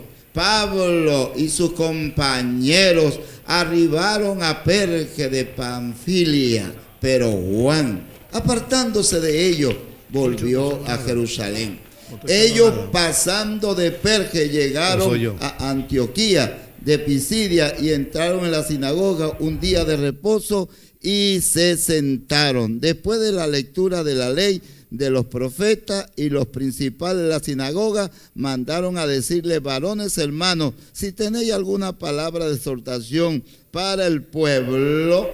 Pablo y sus compañeros arribaron a Perge de Panfilia, pero Juan, apartándose de ellos, volvió a Jerusalén. Ellos, pasando de Perge, llegaron a Antioquía de Pisidia y entraron en la sinagoga un día de reposo y se sentaron. Después de la lectura de la ley de los profetas, y los principales de la sinagoga mandaron a decirle, varones hermanos, si tenéis alguna palabra de exhortación para el pueblo,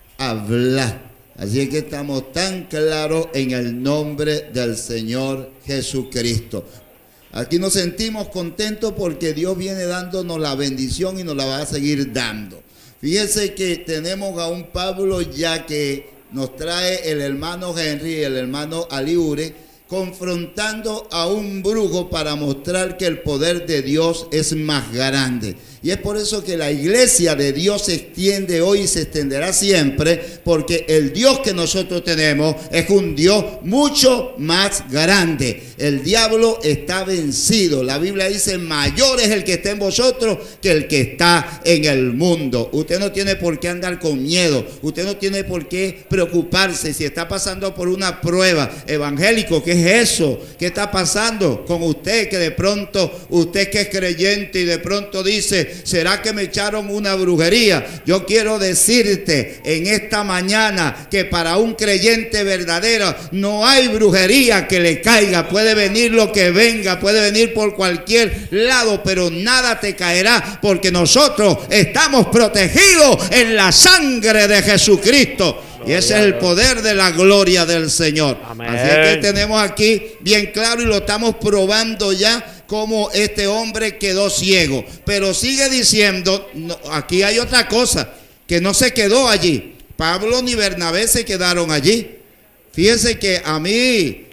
hablad. Así es que estamos tan claros en el nombre del Señor Jesucristo. Aquí nos sentimos contentos porque Dios viene dándonos la bendición y nos la va a seguir dando. Fíjense que tenemos a un Pablo ya que nos trae el hermano Henry y el hermano Aliure, confrontando a un brujo para mostrar que el poder de Dios es más grande. Y es por eso que la iglesia de Dios se extiende hoy y se extenderá siempre, porque el Dios que nosotros tenemos es un Dios mucho más grande. El diablo está vencido. La Biblia dice, mayor es el que está en vosotros que el que está en el mundo. Usted no tiene por qué andar con miedo. Usted no tiene por qué preocuparse si está pasando por una prueba. Evangélico, ¿qué es eso? ¿Qué está pasando con usted? Que de pronto, usted que es creyente y de pronto dice, ¿será que me echaron una brujería? Yo quiero decirte en esta mañana que para un creyente verdadero no hay brujería que le caiga. Puede venir lo que venga, puede venir por cualquier lado, pero nada te caerá, porque nosotros estamos protegidos en la sangre de Jesucristo. Y ese es el poder de la gloria del Señor. Amén. Así es que tenemos aquí bien claro y lo estamos probando ya, como este hombre quedó ciego. Pero sigue diciendo, no, aquí hay otra cosa, que no se quedó allí. Pablo ni Bernabé se quedaron allí. Fíjense que a mí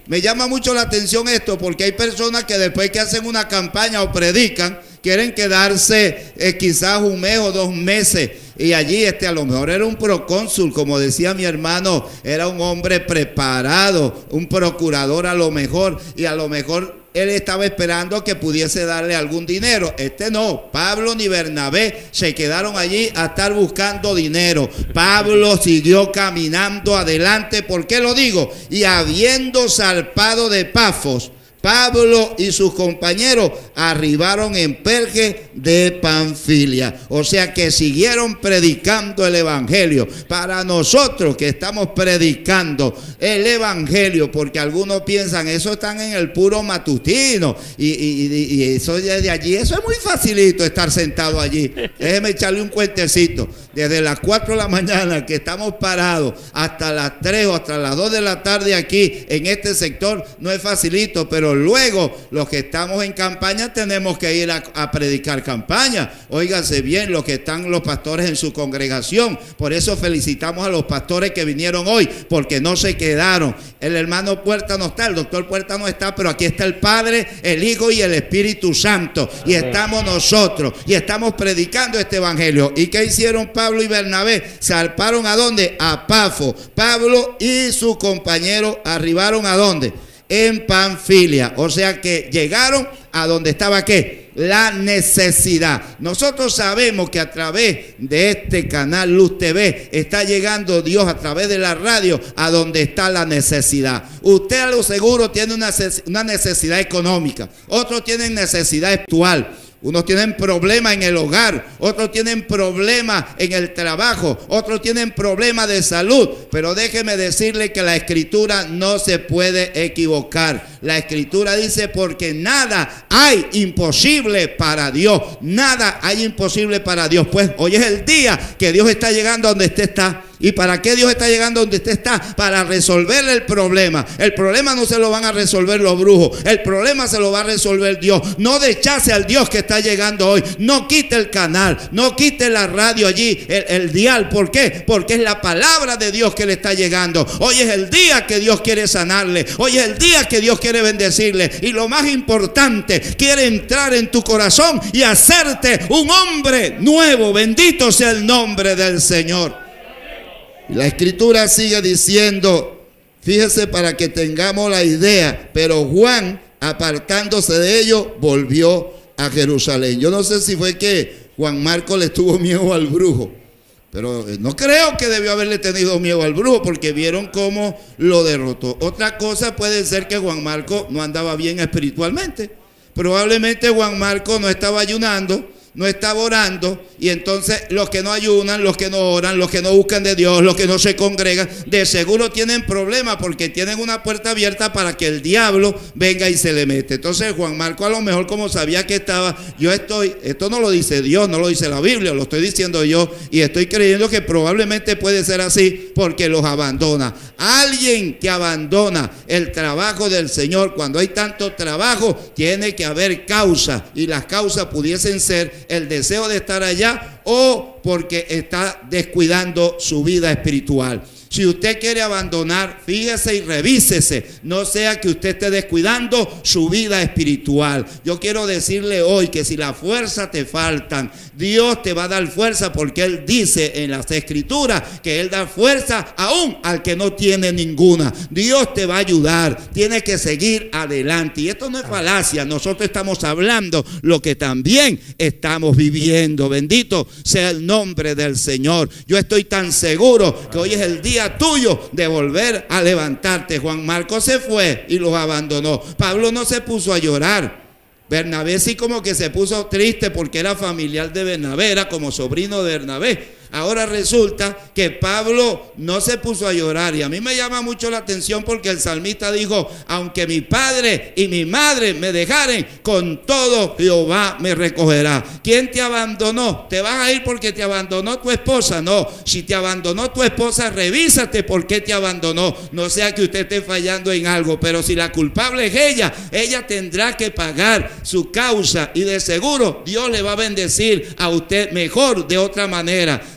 Me llama mucho la atención esto porque hay personas que después que hacen una campaña o predican, quieren quedarse eh, quizás un mes o dos meses. Y allí este a lo mejor era un procónsul, como decía mi hermano, era un hombre preparado, un procurador a lo mejor, y a lo mejor él estaba esperando que pudiese darle algún dinero. Este no, Pablo ni Bernabé se quedaron allí a estar buscando dinero. Pablo siguió caminando adelante. ¿Por qué lo digo? Y habiendo zarpado de Pafos, Pablo y sus compañeros arribaron en Perge de Panfilia. O sea que siguieron predicando el evangelio. Para nosotros que estamos predicando el evangelio, porque algunos piensan, eso están en el puro matutino y, y, y eso desde allí, eso es muy facilito estar sentado allí. Déjeme echarle un cuentecito. Desde las cuatro de la mañana que estamos parados hasta las tres o hasta las dos de la tarde aquí en este sector, no es facilito, pero luego los que estamos en campaña tenemos que ir a, a predicar campaña. Óigase bien, los que están los pastores en su congregación. Por eso felicitamos a los pastores que vinieron hoy, porque no se quedaron. El hermano Puerta no está, el doctor Puerta no está, pero aquí está el Padre, el Hijo y el Espíritu Santo. Y estamos nosotros y estamos predicando este evangelio. ¿Y qué hicieron Pablo y Bernabé? Zarparon ¿a dónde? A Pafo. Pablo y su compañero arribaron ¿a dónde? En Panfilia. O sea que llegaron a donde estaba ¿qué? La necesidad. Nosotros sabemos que a través de este canal Luz T V está llegando Dios a través de la radio a donde está la necesidad. Usted a lo seguro tiene una, una necesidad económica, otros tienen necesidad espiritual. Unos tienen problemas en el hogar, otros tienen problemas en el trabajo, otros tienen problemas de salud. Pero déjeme decirle que la Escritura no se puede equivocar. La Escritura dice, porque nada hay imposible para Dios. Nada hay imposible para Dios. Pues hoy es el día que Dios está llegando a donde usted está. ¿Y para qué Dios está llegando donde usted está? Para resolverle el problema. El problema no se lo van a resolver los brujos. El problema se lo va a resolver Dios. No rechace al Dios que está llegando hoy. No quite el canal. No quite la radio allí, el, el dial. ¿Por qué? Porque es la palabra de Dios que le está llegando. Hoy es el día que Dios quiere sanarle. Hoy es el día que Dios quiere bendecirle. Y lo más importante, quiere entrar en tu corazón y hacerte un hombre nuevo. Bendito sea el nombre del Señor. La Escritura sigue diciendo, fíjese para que tengamos la idea, pero Juan, apartándose de ellos, volvió a Jerusalén. Yo no sé si fue que Juan Marcos le tuvo miedo al brujo, pero no creo que debió haberle tenido miedo al brujo, porque vieron cómo lo derrotó. Otra cosa puede ser que Juan Marcos no andaba bien espiritualmente. Probablemente Juan Marcos no estaba ayunando, no estaba orando, y entonces los que no ayunan, los que no oran, los que no buscan de Dios, los que no se congregan, de seguro tienen problemas, porque tienen una puerta abierta para que el diablo venga y se le mete. Entonces Juan Marcos a lo mejor, como sabía que estaba, yo estoy, esto no lo dice Dios, no lo dice la Biblia, lo estoy diciendo yo, y estoy creyendo que probablemente puede ser así, porque los abandona. Alguien que abandona el trabajo del Señor, cuando hay tanto trabajo, tiene que haber causa, y las causas pudiesen ser el deseo de estar allá o porque está descuidando su vida espiritual. Si usted quiere abandonar, fíjese y revísese, no sea que usted esté descuidando su vida espiritual. Yo quiero decirle hoy que si las fuerzas te faltan, Dios te va a dar fuerza, porque Él dice en las Escrituras que Él da fuerza aún al que no tiene ninguna. Dios te va a ayudar, tienes que seguir adelante. Y esto no es falacia, nosotros estamos hablando lo que también estamos viviendo. Bendito sea el nombre del Señor. Yo estoy tan seguro que hoy es el día tuyo de volver a levantarte. Juan Marcos se fue y los abandonó. Pablo no se puso a llorar. Bernabé sí como que se puso triste porque era familiar de Bernabé, era como sobrino de Bernabé. Ahora resulta que Pablo no se puso a llorar, y a mí me llama mucho la atención porque el salmista dijo, aunque mi padre y mi madre me dejaren, con todo Jehová me recogerá. ¿Quién te abandonó? ¿Te vas a ir porque te abandonó tu esposa? No, si te abandonó tu esposa, revísate por qué te abandonó. No sea que usted esté fallando en algo, pero si la culpable es ella, ella tendrá que pagar su causa, y de seguro Dios le va a bendecir a usted mejor de otra manera.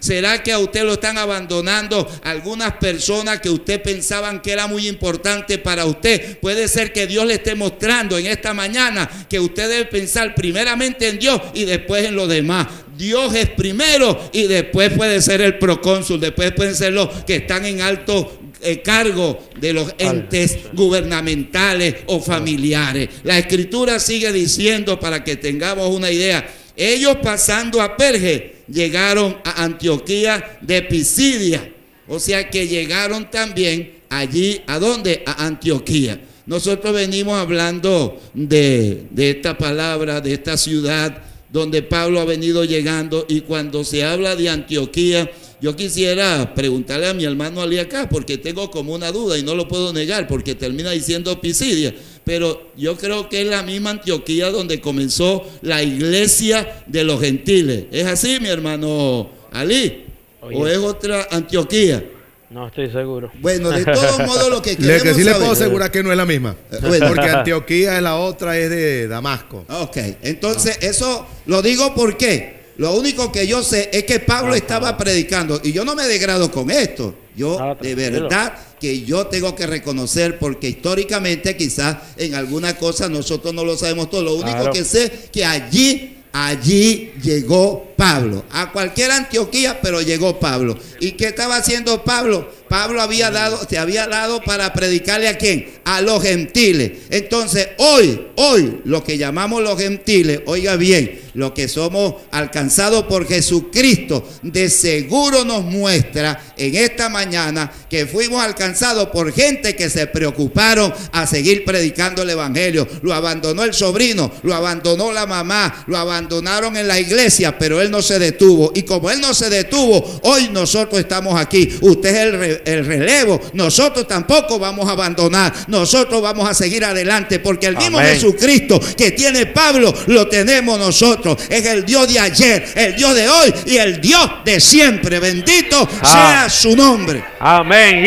¿Será que a usted lo están abandonando algunas personas que usted pensaban que era muy importante para usted? Puede ser que Dios le esté mostrando en esta mañana que usted debe pensar primeramente en Dios y después en lo demás. Dios es primero y después puede ser el procónsul, después pueden ser los que están en alto eh, cargo de los entes gubernamentales o familiares. La Escritura sigue diciendo, para que tengamos una idea, ellos pasando a Perge llegaron a Antioquía de Pisidia, o sea que llegaron también allí, ¿a dónde? A Antioquía. Nosotros venimos hablando de, de esta palabra, de esta ciudad donde Pablo ha venido llegando, y cuando se habla de Antioquía, yo quisiera preguntarle a mi hermano Ali acá, porque tengo como una duda y no lo puedo negar, porque termina diciendo Pisidia, pero yo creo que es la misma Antioquía donde comenzó la iglesia de los gentiles. ¿Es así, mi hermano Ali? Oye. ¿O es otra Antioquía? No estoy seguro. Bueno, de todos modos lo que queremos le que sí saber, le puedo asegurar que no es la misma. Bueno. Porque Antioquía es la otra, es de Damasco. Ok, entonces eso lo digo porque lo único que yo sé es que Pablo estaba predicando, y yo no me degrado con esto. Yo de verdad que yo tengo que reconocer, porque históricamente quizás en alguna cosa nosotros no lo sabemos todo. Lo único claro. que sé es que allí Allí llegó Pablo, a cualquier Antioquía, pero llegó Pablo. ¿Y qué estaba haciendo Pablo? Pablo había dado, se había dado para predicarle ¿a quién? A los gentiles. Entonces hoy, hoy, lo que llamamos los gentiles, oiga bien, lo que somos alcanzados por Jesucristo, de seguro nos muestra en esta mañana que fuimos alcanzados por gente que se preocuparon a seguir predicando el evangelio. Lo abandonó el sobrino, lo abandonó la mamá, lo abandonaron en la iglesia, pero él no se detuvo. Y como él no se detuvo, hoy nosotros estamos aquí. Usted es el, re, el relevo. Nosotros tampoco vamos a abandonar. Nosotros vamos a seguir adelante, porque el mismo Amén. Jesucristo que tiene Pablo, lo tenemos nosotros. Es el Dios de ayer, el Dios de hoy y el Dios de siempre. Bendito ah. sea su nombre. Amén.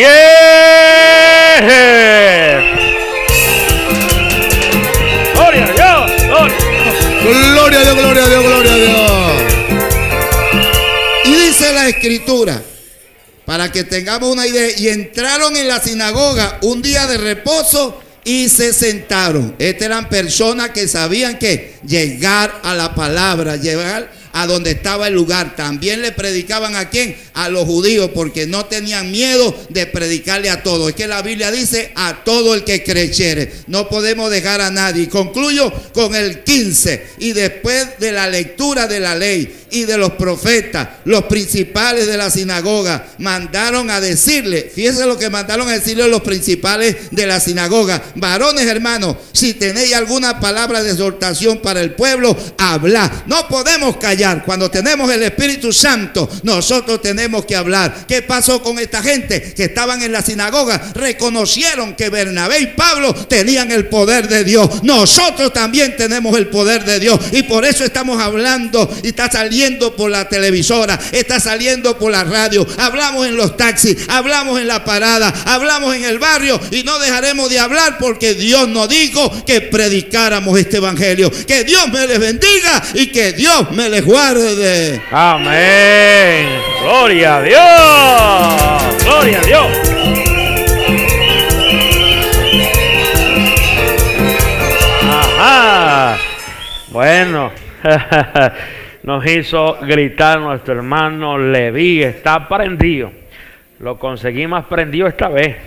Yeah. Gloria a Dios. Gloria a Dios, gloria a Dios, gloria a Dios. Y dice la Escritura, para que tengamos una idea, y entraron en la sinagoga un día de reposo y se sentaron. Estas eran personas que sabían que llegar a la palabra, llegar a donde estaba el lugar. También le predicaban ¿a quién? A los judíos, porque no tenían miedo de predicarle a todos. Es que la Biblia dice a todo el que creyere. No podemos dejar a nadie. Y concluyo con el quince. Y después de la lectura de la ley y de los profetas, los principales de la sinagoga mandaron a decirle, fíjense lo que mandaron a decirle los principales de la sinagoga: varones hermanos, si tenéis alguna palabra de exhortación para el pueblo, hablad. No podemos callar. Cuando tenemos el Espíritu Santo, nosotros tenemos que hablar. ¿Qué pasó con esta gente que estaban en la sinagoga? Reconocieron que Bernabé y Pablo tenían el poder de Dios. Nosotros también tenemos el poder de Dios, y por eso estamos hablando, y está saliendo por la televisora, está saliendo por la radio, hablamos en los taxis, hablamos en la parada, hablamos en el barrio, y no dejaremos de hablar, porque Dios nos dijo que predicáramos este evangelio. Que Dios me les bendiga y que Dios me les guarde. Amén. Gloria a Dios. Gloria a Dios. Ajá. Bueno, nos hizo gritar nuestro hermano Leví. Está prendido. Lo conseguí más prendido esta vez.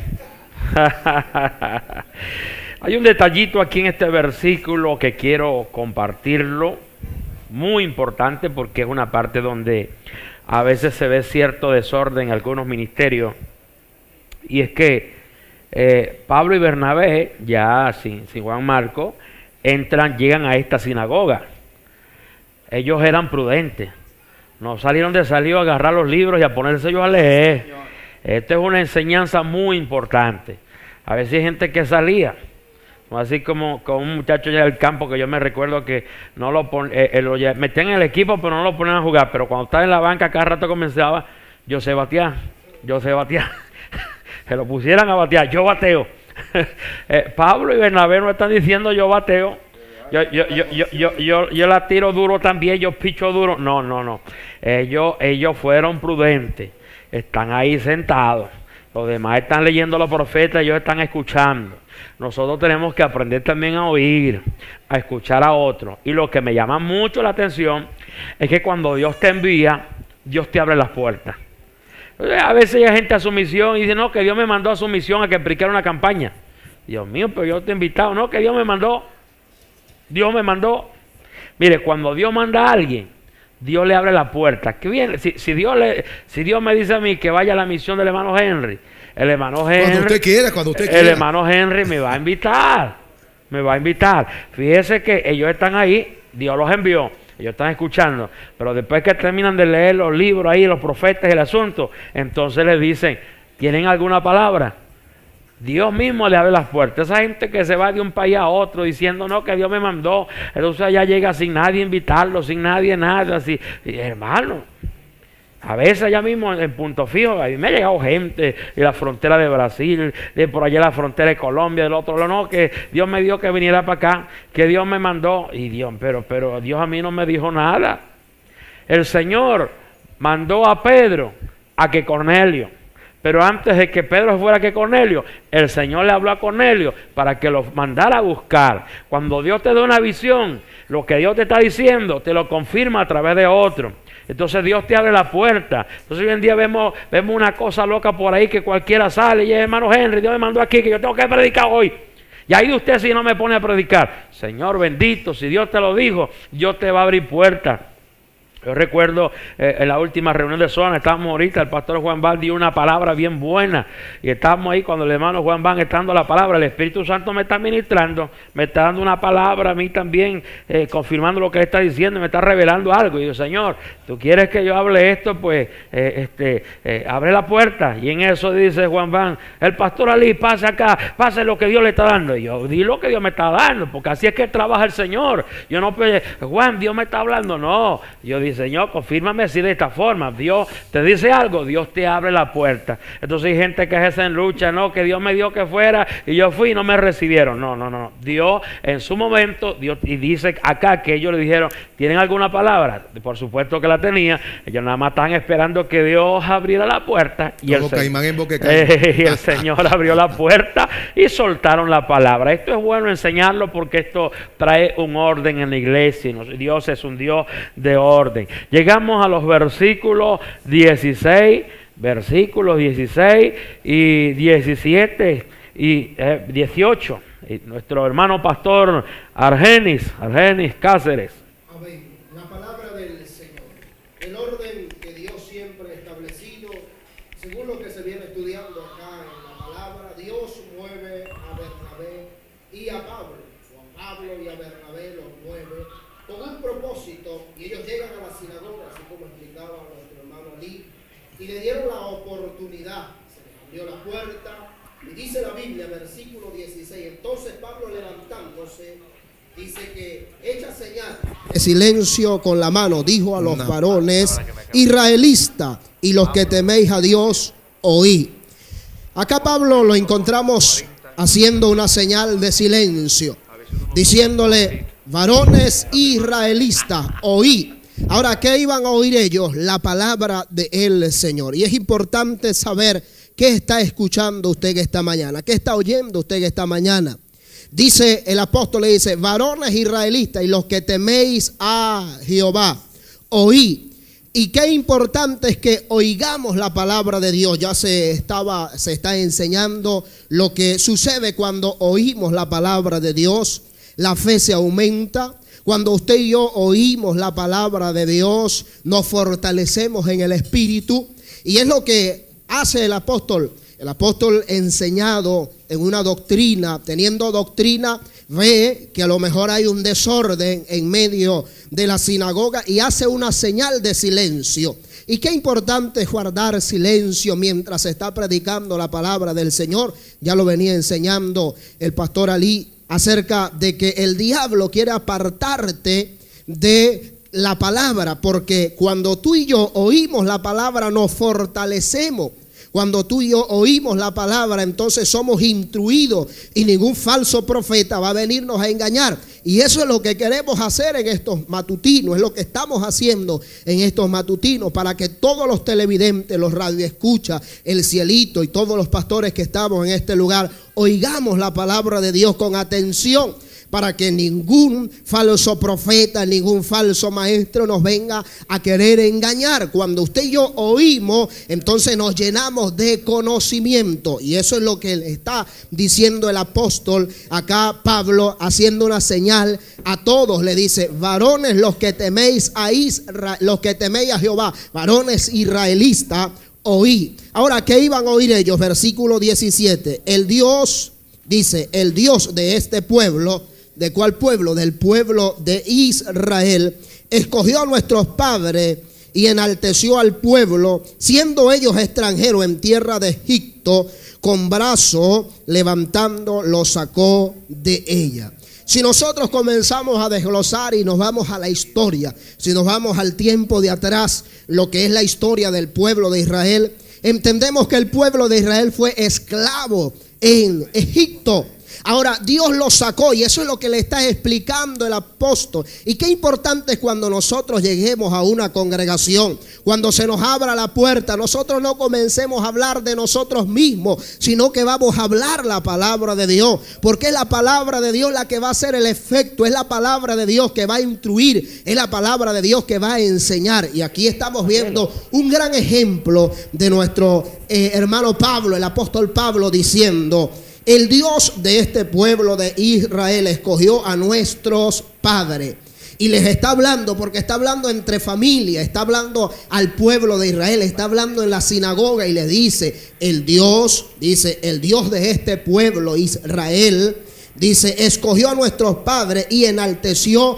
Hay un detallito aquí en este versículo que quiero compartirlo. Muy importante, porque es una parte donde a veces se ve cierto desorden en algunos ministerios. Y es que eh, Pablo y Bernabé, ya sin, sin Juan Marco, entran, llegan a esta sinagoga. Ellos eran prudentes. No salieron de salir a agarrar los libros y a ponerse ellos a leer. Esta es una enseñanza muy importante. A veces hay gente que salía, así como con un muchacho allá del campo, que yo me recuerdo que no lo, pon, eh, eh, lo metían en el equipo, pero no lo ponían a jugar. Pero cuando estaba en la banca, cada rato comenzaba: yo sé batear, yo sé batear. Que lo pusieran a batear, yo bateo. eh, Pablo y Bernabé no están diciendo yo bateo, yo, yo, yo, yo, yo, yo, yo la tiro duro también, yo picho duro. No, no, no. Ellos, ellos fueron prudentes. Están ahí sentados. Los demás están leyendo los profetas, ellos están escuchando. Nosotros tenemos que aprender también a oír, a escuchar a otros. Y lo que me llama mucho la atención es que cuando Dios te envía, Dios te abre las puertas. A veces hay gente a su misión y dice, no, que Dios me mandó a su misión a que explicara una campaña. Dios mío, pero yo te he invitado. No, que Dios me mandó. Dios me mandó. Mire, cuando Dios manda a alguien, Dios le abre la puerta. ¿Qué viene? Si, si, Dios le, si Dios me dice a mí que vaya a la misión del hermano Henry, el hermano Henry, cuando usted quiera, cuando usted quiera, el hermano Henry me va a invitar. Me va a invitar. Fíjese que ellos están ahí, Dios los envió. Ellos están escuchando, pero después que terminan de leer los libros ahí, los profetas y el asunto, entonces les dicen, ¿tienen alguna palabra? Dios mismo le abre las puertas. Esa gente que se va de un país a otro diciendo, no, que Dios me mandó, entonces allá llega sin nadie invitarlo, sin nadie nada, así. Y, hermano, a veces allá mismo en Punto Fijo, a mí me ha llegado gente de la frontera de Brasil, de por allá la frontera de Colombia, del otro lado, no, que Dios me dio que viniera para acá, que Dios me mandó, y Dios, pero, pero Dios a mí no me dijo nada. El Señor mandó a Pedro a que Cornelio, pero antes de que Pedro fuera que Cornelio, el Señor le habló a Cornelio para que lo mandara a buscar. Cuando Dios te da una visión, lo que Dios te está diciendo, te lo confirma a través de otro. Entonces Dios te abre la puerta. Entonces hoy en día vemos, vemos una cosa loca por ahí que cualquiera sale y es, hermano Henry, Dios me mandó aquí que yo tengo que predicar hoy. Y ahí usted si no me pone a predicar. Señor bendito, si Dios te lo dijo, Dios te va a abrir puertas. Yo recuerdo eh, en la última reunión de zona, estábamos ahorita, el pastor Juan Van dio una palabra bien buena y estábamos ahí cuando el hermano Juan Van está dando la palabra, el Espíritu Santo me está ministrando, me está dando una palabra a mí también, eh, confirmando lo que él está diciendo, me está revelando algo. Y yo, Señor, tú quieres que yo hable esto, pues eh, este, eh, abre la puerta. Y en eso dice Juan Van, el pastor Ali, pase acá, pase lo que Dios le está dando. Y yo, di lo que Dios me está dando, porque así es que trabaja el Señor. Yo no, pues, Juan, Dios me está hablando, no. Yo dije, Señor, confírmame así de esta forma. Dios te dice algo, Dios te abre la puerta. Entonces hay gente que es en lucha, no, que Dios me dio que fuera y yo fui y no me recibieron. No, no, no. Dios en su momento, Dios, y dice acá que ellos le dijeron, ¿tienen alguna palabra? Por supuesto que la tenía. Ellos nada más estaban esperando que Dios abriera la puerta. Y el, caimán en boca eh, y el Señor abrió la puerta y soltaron la palabra. Esto es bueno enseñarlo porque esto trae un orden en la iglesia. Dios es un Dios de orden. Llegamos a los versículos dieciséis, versículos dieciséis y diecisiete y eh, dieciocho. Y nuestro hermano pastor Argenis, Argenis Cáceres. Amén. La palabra del Señor. El orden que Dios siempre ha establecido, según lo que se viene estudiando acá en la palabra, Dios mueve a Bernabé y a Pablo. Juan Pablo y a Bernabé los mueve con un propósito, y ellos llegan a la sinagoga, así como explicaba nuestro hermano Ali, y le dieron la oportunidad, se les abrió la puerta, y dice la Biblia, versículo dieciséis, entonces Pablo levantándose, dice que echa señal de silencio con la mano, dijo a los no. varones israelitas, y los que teméis a Dios, oí. Acá Pablo lo encontramos haciendo una señal de silencio, diciéndole, varones israelitas, oí. Ahora, ¿qué iban a oír ellos? La palabra del Señor. Y es importante saber qué está escuchando usted esta mañana, qué está oyendo usted esta mañana. Dice el apóstol, le dice, varones israelitas y los que teméis a Jehová, oí. Y qué importante es que oigamos la palabra de Dios. Ya se estaba, se está enseñando lo que sucede cuando oímos la palabra de Dios. La fe se aumenta. Cuando usted y yo oímos la palabra de Dios, nos fortalecemos en el espíritu. Y es lo que hace el apóstol. El apóstol enseñado en una doctrina, teniendo doctrina, ve que a lo mejor hay un desorden en medio de la sinagoga y hace una señal de silencio. Y qué importante es guardar silencio mientras se está predicando la palabra del Señor. Ya lo venía enseñando el pastor Ali acerca de que el diablo quiere apartarte de la palabra, porque cuando tú y yo oímos la palabra nos fortalecemos. Cuando tú y yo oímos la palabra, entonces somos instruidos y ningún falso profeta va a venirnos a engañar. Y eso es lo que queremos hacer en estos matutinos, es lo que estamos haciendo en estos matutinos, para que todos los televidentes, los radioescuchas, el cielito y todos los pastores que estamos en este lugar, oigamos la palabra de Dios con atención, para que ningún falso profeta, ningún falso maestro nos venga a querer engañar. Cuando usted y yo oímos, entonces nos llenamos de conocimiento, y eso es lo que está diciendo el apóstol acá, Pablo, haciendo una señal a todos. Le dice: varones, los que teméis a Israel, los que teméis a Jehová, varones israelitas, oí. Ahora, ¿qué iban a oír ellos? Versículo diecisiete. El Dios, dice, el Dios de este pueblo. ¿De cuál pueblo? Del pueblo de Israel. Escogió a nuestros padres y enalteció al pueblo, siendo ellos extranjeros en tierra de Egipto, con brazo levantando los sacó de ella. Si nosotros comenzamos a desglosar y nos vamos a la historia, si nos vamos al tiempo de atrás, lo que es la historia del pueblo de Israel, entendemos que el pueblo de Israel fue esclavo en Egipto. Ahora Dios los sacó, y eso es lo que le está explicando el apóstol. Y qué importante es cuando nosotros lleguemos a una congregación, cuando se nos abra la puerta, nosotros no comencemos a hablar de nosotros mismos, sino que vamos a hablar la palabra de Dios, porque es la palabra de Dios la que va a hacer el efecto, es la palabra de Dios que va a instruir, es la palabra de Dios que va a enseñar. Y aquí estamos viendo un gran ejemplo de nuestro eh, hermano Pablo, el apóstol Pablo, diciendo: el Dios de este pueblo de Israel escogió a nuestros padres. Y les está hablando, porque está hablando entre familias, está hablando al pueblo de Israel, está hablando en la sinagoga, y les dice: el Dios, dice, el Dios de este pueblo Israel, dice, escogió a nuestros padres y enalteció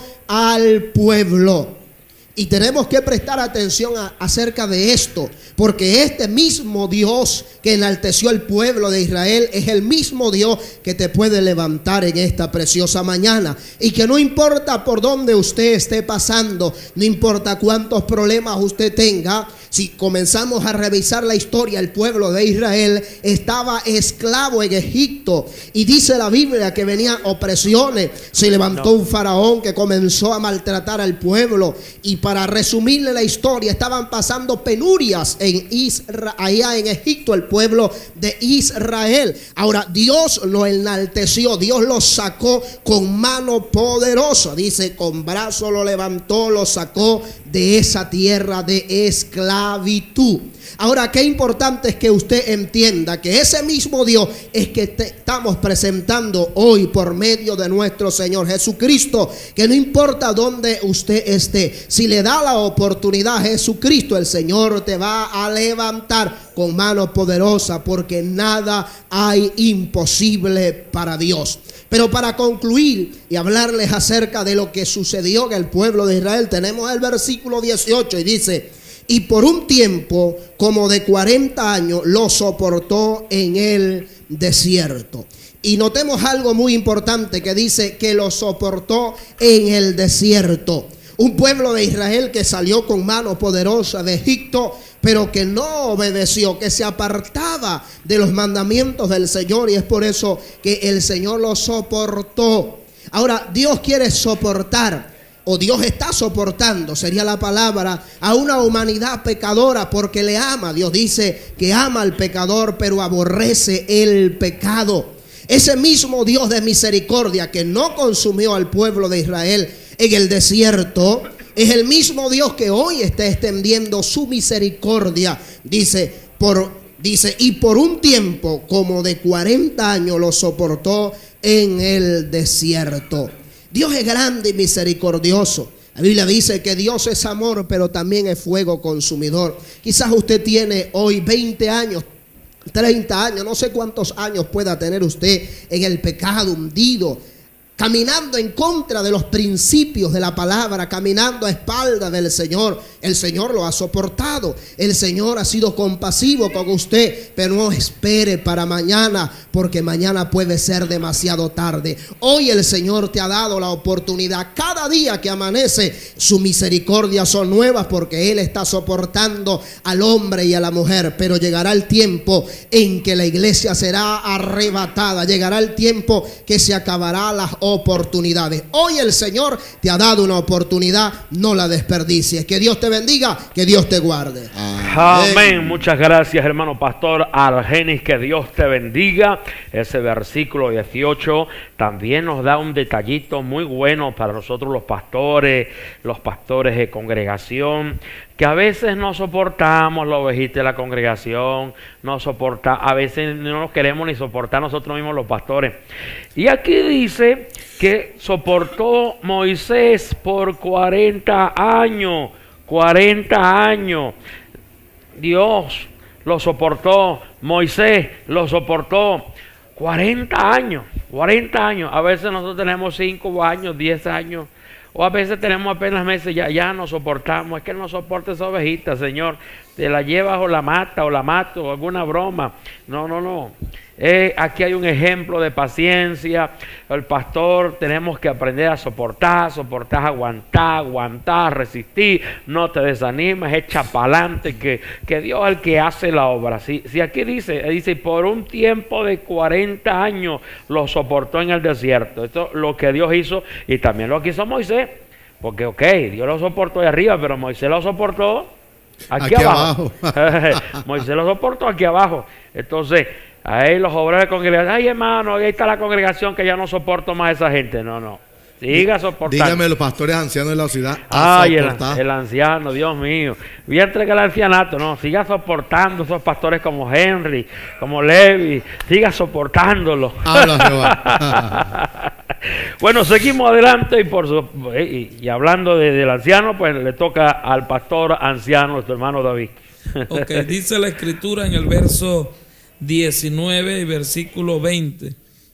al pueblo. Y tenemos que prestar atención a, acerca de esto, porque este mismo Dios que enalteció al pueblo de Israel es el mismo Dios que te puede levantar en esta preciosa mañana. Y que no importa por dónde usted esté pasando, no importa cuántos problemas usted tenga, si comenzamos a revisar la historia, el pueblo de Israel estaba esclavo en Egipto. Y dice la Biblia que venían opresiones. Se levantó un faraón que comenzó a maltratar al pueblo. Y para resumirle la historia, estaban pasando penurias en Israel, allá en Egipto, el pueblo de Israel. Ahora Dios lo enalteció, Dios lo sacó con mano poderosa. Dice, con brazo lo levantó, lo sacó de esa tierra de esclavitud. Ahora, qué importante es que usted entienda que ese mismo Dios es que te estamos presentando hoy por medio de nuestro Señor Jesucristo. Que no importa dónde usted esté, si le da la oportunidad a Jesucristo, el Señor te va a levantar con mano poderosa, porque nada hay imposible para Dios. Pero para concluir y hablarles acerca de lo que sucedió en el pueblo de Israel, tenemos el versículo dieciocho y dice: y por un tiempo como de cuarenta años lo soportó en el desierto. Y notemos algo muy importante que dice que lo soportó en el desierto. Un pueblo de Israel que salió con mano poderosa de Egipto, pero que no obedeció, que se apartaba de los mandamientos del Señor, y es por eso que el Señor lo soportó. Ahora, Dios quiere soportar, o Dios está soportando, sería la palabra, a una humanidad pecadora, porque le ama. Dios dice que ama al pecador, pero aborrece el pecado. Ese mismo Dios de misericordia que no consumió al pueblo de Israel en el desierto, es el mismo Dios que hoy está extendiendo su misericordia. Dice, por, dice, y por un tiempo como de cuarenta años lo soportó en el desierto. Dios es grande y misericordioso. La Biblia dice que Dios es amor, pero también es fuego consumidor. Quizás usted tiene hoy veinte años, treinta años, no sé cuántos años pueda tener usted en el pecado hundido, caminando en contra de los principios de la palabra, caminando a espaldas del Señor. El Señor lo ha soportado. El Señor ha sido compasivo con usted, pero no espere para mañana, porque mañana puede ser demasiado tarde. Hoy el Señor te ha dado la oportunidad. Cada día que amanece, su misericordia son nuevas, porque Él está soportando al hombre y a la mujer. Pero llegará el tiempo en que la iglesia será arrebatada. Llegará el tiempo que se acabará las obras oportunidades. Hoy el Señor te ha dado una oportunidad, no la desperdicies. Que Dios te bendiga, que Dios te guarde. Amén. Amén. Muchas gracias, hermano pastor Argenis, que Dios te bendiga. Ese versículo dieciocho también nos da un detallito muy bueno para nosotros los pastores, los pastores de congregación, que a veces no soportamos la ovejita de la congregación, no soporta, a veces no nos queremos ni soportar nosotros mismos los pastores. Y aquí dice que soportó Moisés por cuarenta años, cuarenta años. Dios lo soportó, Moisés lo soportó, cuarenta años, cuarenta años. A veces nosotros tenemos cinco años, diez años, o a veces tenemos apenas meses, ya, ya no soportamos. Es que no soporta esa ovejita, Señor. Te la llevas o la mata o la mato o alguna broma. No, no, no. Eh, aquí hay un ejemplo de paciencia. El pastor tenemos que aprender a soportar, soportar, aguantar, aguantar, resistir. No te desanimes, echa para adelante, que, que Dios es el que hace la obra. Si, si aquí dice, dice, por un tiempo de cuarenta años lo soportó en el desierto. Esto es lo que Dios hizo y también lo que hizo Moisés. Porque, ok, Dios lo soportó de arriba, pero Moisés lo soportó aquí, aquí abajo. abajo. Moisés lo soportó aquí abajo. Entonces, ahí los obreros de congregación, ay hermano, ahí está la congregación que ya no soporto más a esa gente. No, no. Siga soportando. Dígame los pastores ancianos de la ciudad. Ay, el, el anciano, Dios mío. Voy a entregar al ancianato. No, siga soportando esos pastores como Henry, como Levi. Siga soportándolo. Bueno, seguimos adelante y, por su, y, y hablando de, del anciano, pues le toca al pastor anciano, nuestro hermano David. Ok, dice la escritura en el verso diecinueve y versículo veinte.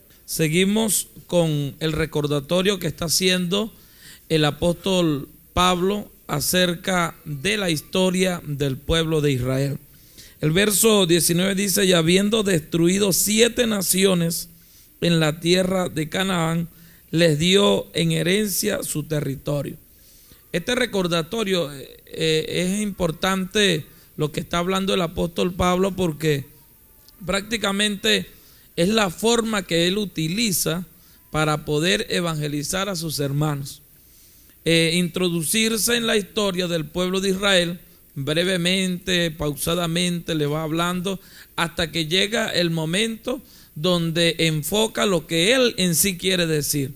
Seguimos con el recordatorio que está haciendo el apóstol Pablo acerca de la historia del pueblo de Israel. El verso diecinueve dice: y habiendo destruido siete naciones en la tierra de Canaán, les dio en herencia su territorio. Este recordatorio eh, es importante lo que está hablando el apóstol Pablo, porque prácticamente es la forma que él utiliza para poder evangelizar a sus hermanos. Eh, introducirse en la historia del pueblo de Israel, brevemente, pausadamente, le va hablando hasta que llega el momento donde enfoca lo que él en sí quiere decir.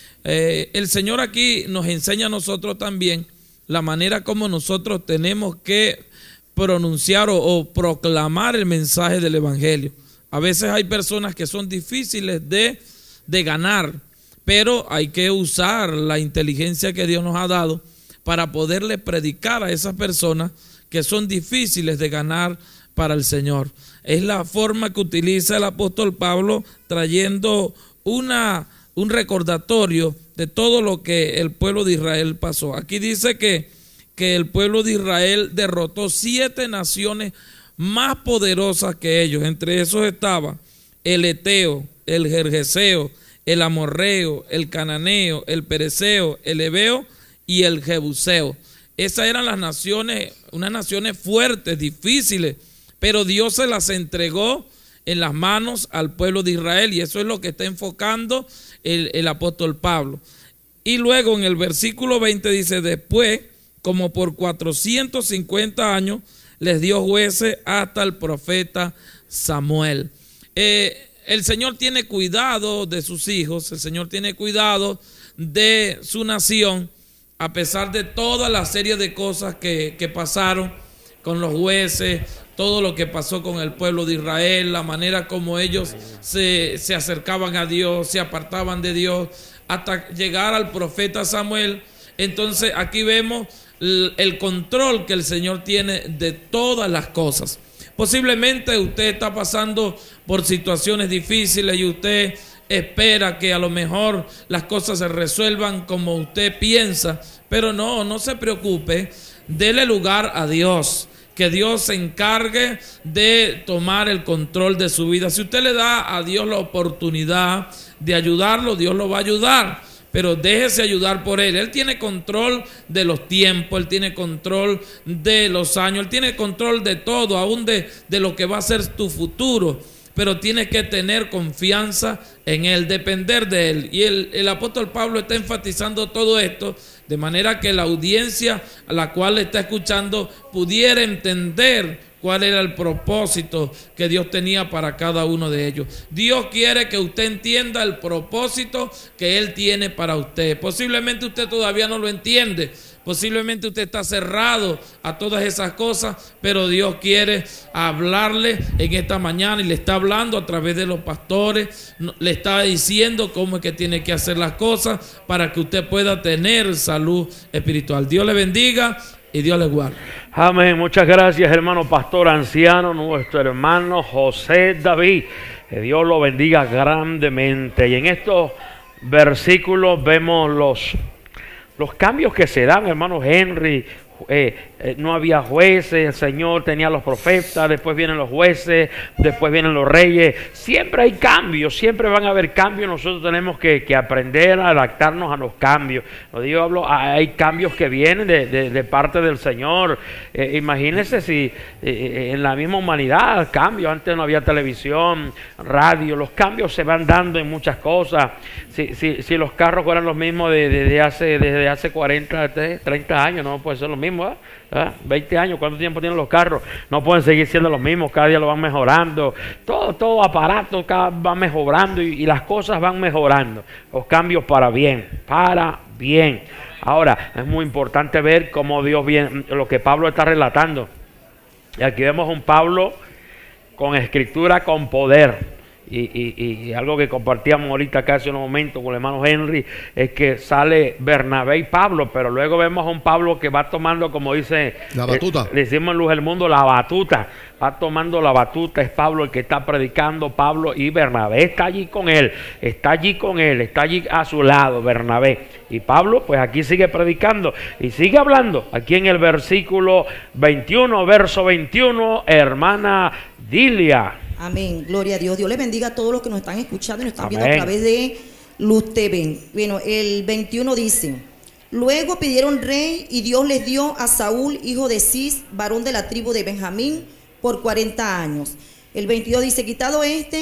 Eh, el Señor aquí nos enseña a nosotros también la manera como nosotros tenemos que pronunciar o, o proclamar el mensaje del evangelio. A veces hay personas que son difíciles de, de ganar, pero hay que usar la inteligencia que Dios nos ha dado para poderle predicar a esas personas que son difíciles de ganar para el Señor. Es la forma que utiliza el apóstol Pablo, trayendo una, un recordatorio de todo lo que el pueblo de Israel pasó. Aquí dice que, que el pueblo de Israel derrotó siete naciones más poderosas que ellos. Entre esos estaba el Eteo, el Gergeseo, el Amorreo, el Cananeo, el Pereceo, el Ebeo y el Jebuseo. Esas eran las naciones, unas naciones fuertes, difíciles, pero Dios se las entregó en las manos al pueblo de Israel, y eso es lo que está enfocando el, el apóstol Pablo. Y luego en el versículo veinte dice: después, como por cuatrocientos cincuenta años, les dio jueces hasta el profeta Samuel. Eh, el Señor tiene cuidado de sus hijos, el Señor tiene cuidado de su nación, a pesar de toda la serie de cosas que, que pasaron con los jueces, todo lo que pasó con el pueblo de Israel, la manera como ellos se, se acercaban a Dios, se apartaban de Dios, hasta llegar al profeta Samuel. Entonces aquí vemos el, el control que el Señor tiene de todas las cosas. Posiblemente usted está pasando por situaciones difíciles y usted espera que a lo mejor las cosas se resuelvan como usted piensa, pero no, no se preocupe, dele lugar a Dios, que Dios se encargue de tomar el control de su vida. Si usted le da a Dios la oportunidad de ayudarlo, Dios lo va a ayudar, pero déjese ayudar por Él. Él tiene control de los tiempos, Él tiene control de los años, Él tiene control de todo, aún de, de lo que va a ser tu futuro. pero tienes que tener confianza en Él, depender de Él. Y el, el apóstol Pablo está enfatizando todo esto, de manera que la audiencia a la cual está escuchando pudiera entender cuál era el propósito que Dios tenía para cada uno de ellos. Dios quiere que usted entienda el propósito que Él tiene para usted. Posiblemente usted todavía no lo entiende, posiblemente usted está cerrado a todas esas cosas, pero Dios quiere hablarle en esta mañana y le está hablando a través de los pastores, le está diciendo cómo es que tiene que hacer las cosas para que usted pueda tener salud espiritual. Dios le bendiga y Dios le guarde. Amén. Muchas gracias, hermano pastor anciano, nuestro hermano José David. Que Dios lo bendiga grandemente. Y en estos versículos vemos los, los cambios que se dan, hermano Henry. Eh, eh, no había jueces, el Señor tenía los profetas, después vienen los jueces, después vienen los reyes. Siempre hay cambios, siempre van a haber cambios. Nosotros tenemos que, que aprender a adaptarnos a los cambios. No digo, hablo, hay cambios que vienen de, de, de parte del Señor. Eh, imagínense si eh, en la misma humanidad, cambios. Antes no había televisión, radio. Los cambios se van dando en muchas cosas. Si, si, si los carros fueran los mismos de, de, de hace, desde hace cuarenta, treinta años, no puede ser lo mismo. ¿eh? ¿Eh? veinte años, ¿cuánto tiempo tienen los carros? No pueden seguir siendo los mismos, cada día lo van mejorando, todo, todo aparato cada va mejorando y, y las cosas van mejorando, los cambios para bien, para bien. Ahora, es muy importante ver cómo Dios viene, lo que Pablo está relatando. Y aquí vemos un Pablo con escritura, con poder. Y, y, y algo que compartíamos ahorita acá hace un momento con el hermano Henry es que sale Bernabé y Pablo, pero luego vemos a un Pablo que va tomando, como dice la batuta, eh, le decimos en Luz del Mundo, la batuta, va tomando la batuta. Es Pablo el que está predicando, Pablo, y Bernabé está allí con él, está allí con él, está allí a su lado Bernabé, y Pablo pues aquí sigue predicando y sigue hablando. Aquí en el versículo veintiuno, verso veintiuno, hermana Dilia. Amén, gloria a Dios. Dios les bendiga a todos los que nos están escuchando y nos están Amén. viendo a través de Luz T V. Bueno, el veintiuno dice: luego pidieron rey y Dios les dio a Saúl, hijo de Cis, varón de la tribu de Benjamín, por cuarenta años. El veintidós dice: quitado este,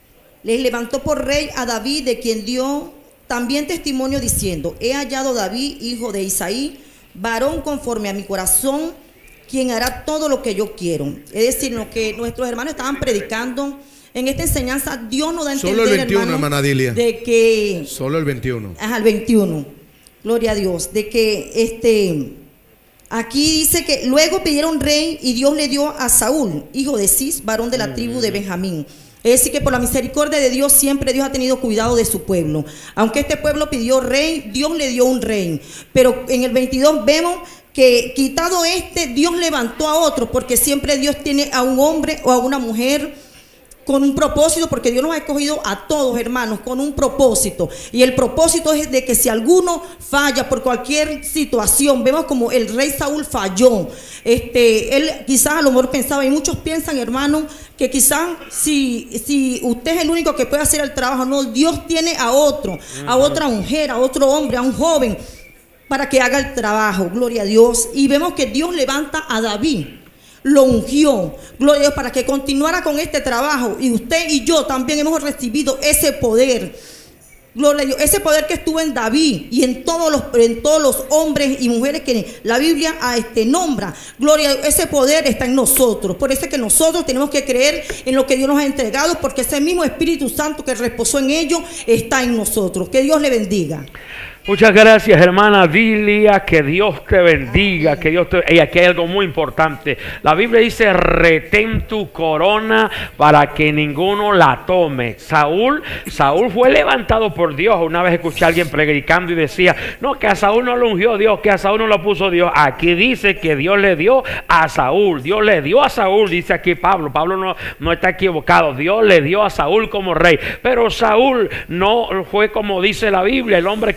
les levantó por rey a David, de quien dio también testimonio diciendo: he hallado David, hijo de Isaí, varón conforme a mi corazón, quien hará todo lo que yo quiero. Es decir, lo que nuestros hermanos estaban predicando en esta enseñanza, Dios nos da a entender, solo el veintiuno, hermano, hermana Dilia, de que solo el veintiuno. Ajá, el veintiuno. Gloria a Dios. De que este aquí dice que luego pidieron rey y Dios le dio a Saúl, hijo de Cis, varón de la tribu de Benjamín. Es decir, que por la misericordia de Dios siempre Dios ha tenido cuidado de su pueblo. Aunque este pueblo pidió rey, Dios le dio un rey. Pero en el veintidós vemos que quitado este, Dios levantó a otro, porque siempre Dios tiene a un hombre o a una mujer con un propósito, porque Dios nos ha escogido a todos, hermanos, con un propósito. Y el propósito es de que si alguno falla por cualquier situación, vemos como el rey Saúl falló. Este, él quizás a lo mejor pensaba, y muchos piensan, hermanos, que quizás si, si usted es el único que puede hacer el trabajo, no, Dios tiene a otro, a otra mujer, a otro hombre, a un joven, para que haga el trabajo, gloria a Dios. Y vemos que Dios levanta a David, lo ungió, gloria a Dios, para que continuara con este trabajo. Y usted y yo también hemos recibido ese poder, gloria a Dios, ese poder que estuvo en David y en todos los, en todos los hombres y mujeres que la Biblia a este nombra. Gloria a Dios, ese poder está en nosotros. Por eso es que nosotros tenemos que creer en lo que Dios nos ha entregado, porque ese mismo Espíritu Santo que reposó en ellos está en nosotros. Que Dios le bendiga. Muchas gracias, hermana Dilia, que Dios te bendiga, que Dios te... Y aquí hay algo muy importante. La Biblia dice: retén tu corona para que ninguno la tome. Saúl, Saúl fue levantado por Dios. Una vez escuché a alguien predicando y decía: no, que a Saúl no lo ungió Dios, que a Saúl no lo puso Dios. Aquí dice que Dios le dio a Saúl, Dios le dio a Saúl, dice aquí Pablo. Pablo no, no está equivocado, Dios le dio a Saúl como rey. Pero Saúl no fue como dice la Biblia, el hombre que está en honra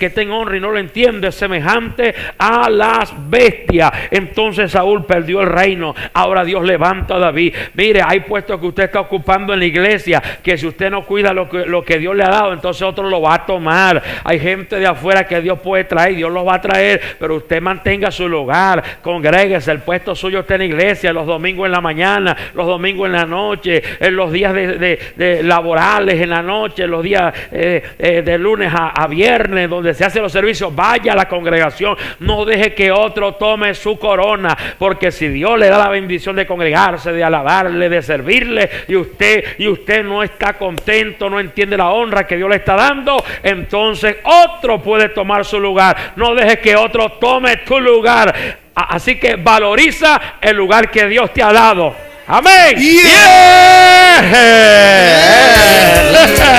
honra y no lo entiende, es semejante a las bestias. Entonces Saúl perdió el reino. Ahora Dios levanta a David. Mire, hay puestos que usted está ocupando en la iglesia, que si usted no cuida lo que, lo que Dios le ha dado, entonces otro lo va a tomar. Hay gente de afuera que Dios puede traer, Dios los va a traer, pero usted mantenga su lugar, congréguese, el puesto suyo está en la iglesia, los domingos en la mañana, los domingos en la noche, en los días de, de, de laborales en la noche, los días eh, eh, de lunes a, a viernes, donde se hacen los servicios. Vaya a la congregación, no deje que otro tome su corona, porque si Dios le da la bendición de congregarse, de alabarle, de servirle, y usted, y usted no está contento, no entiende la honra que Dios le está dando, entonces otro puede tomar su lugar. No deje que otro tome tu lugar. Así que valoriza el lugar que Dios te ha dado. Amén. Yeah. Yeah.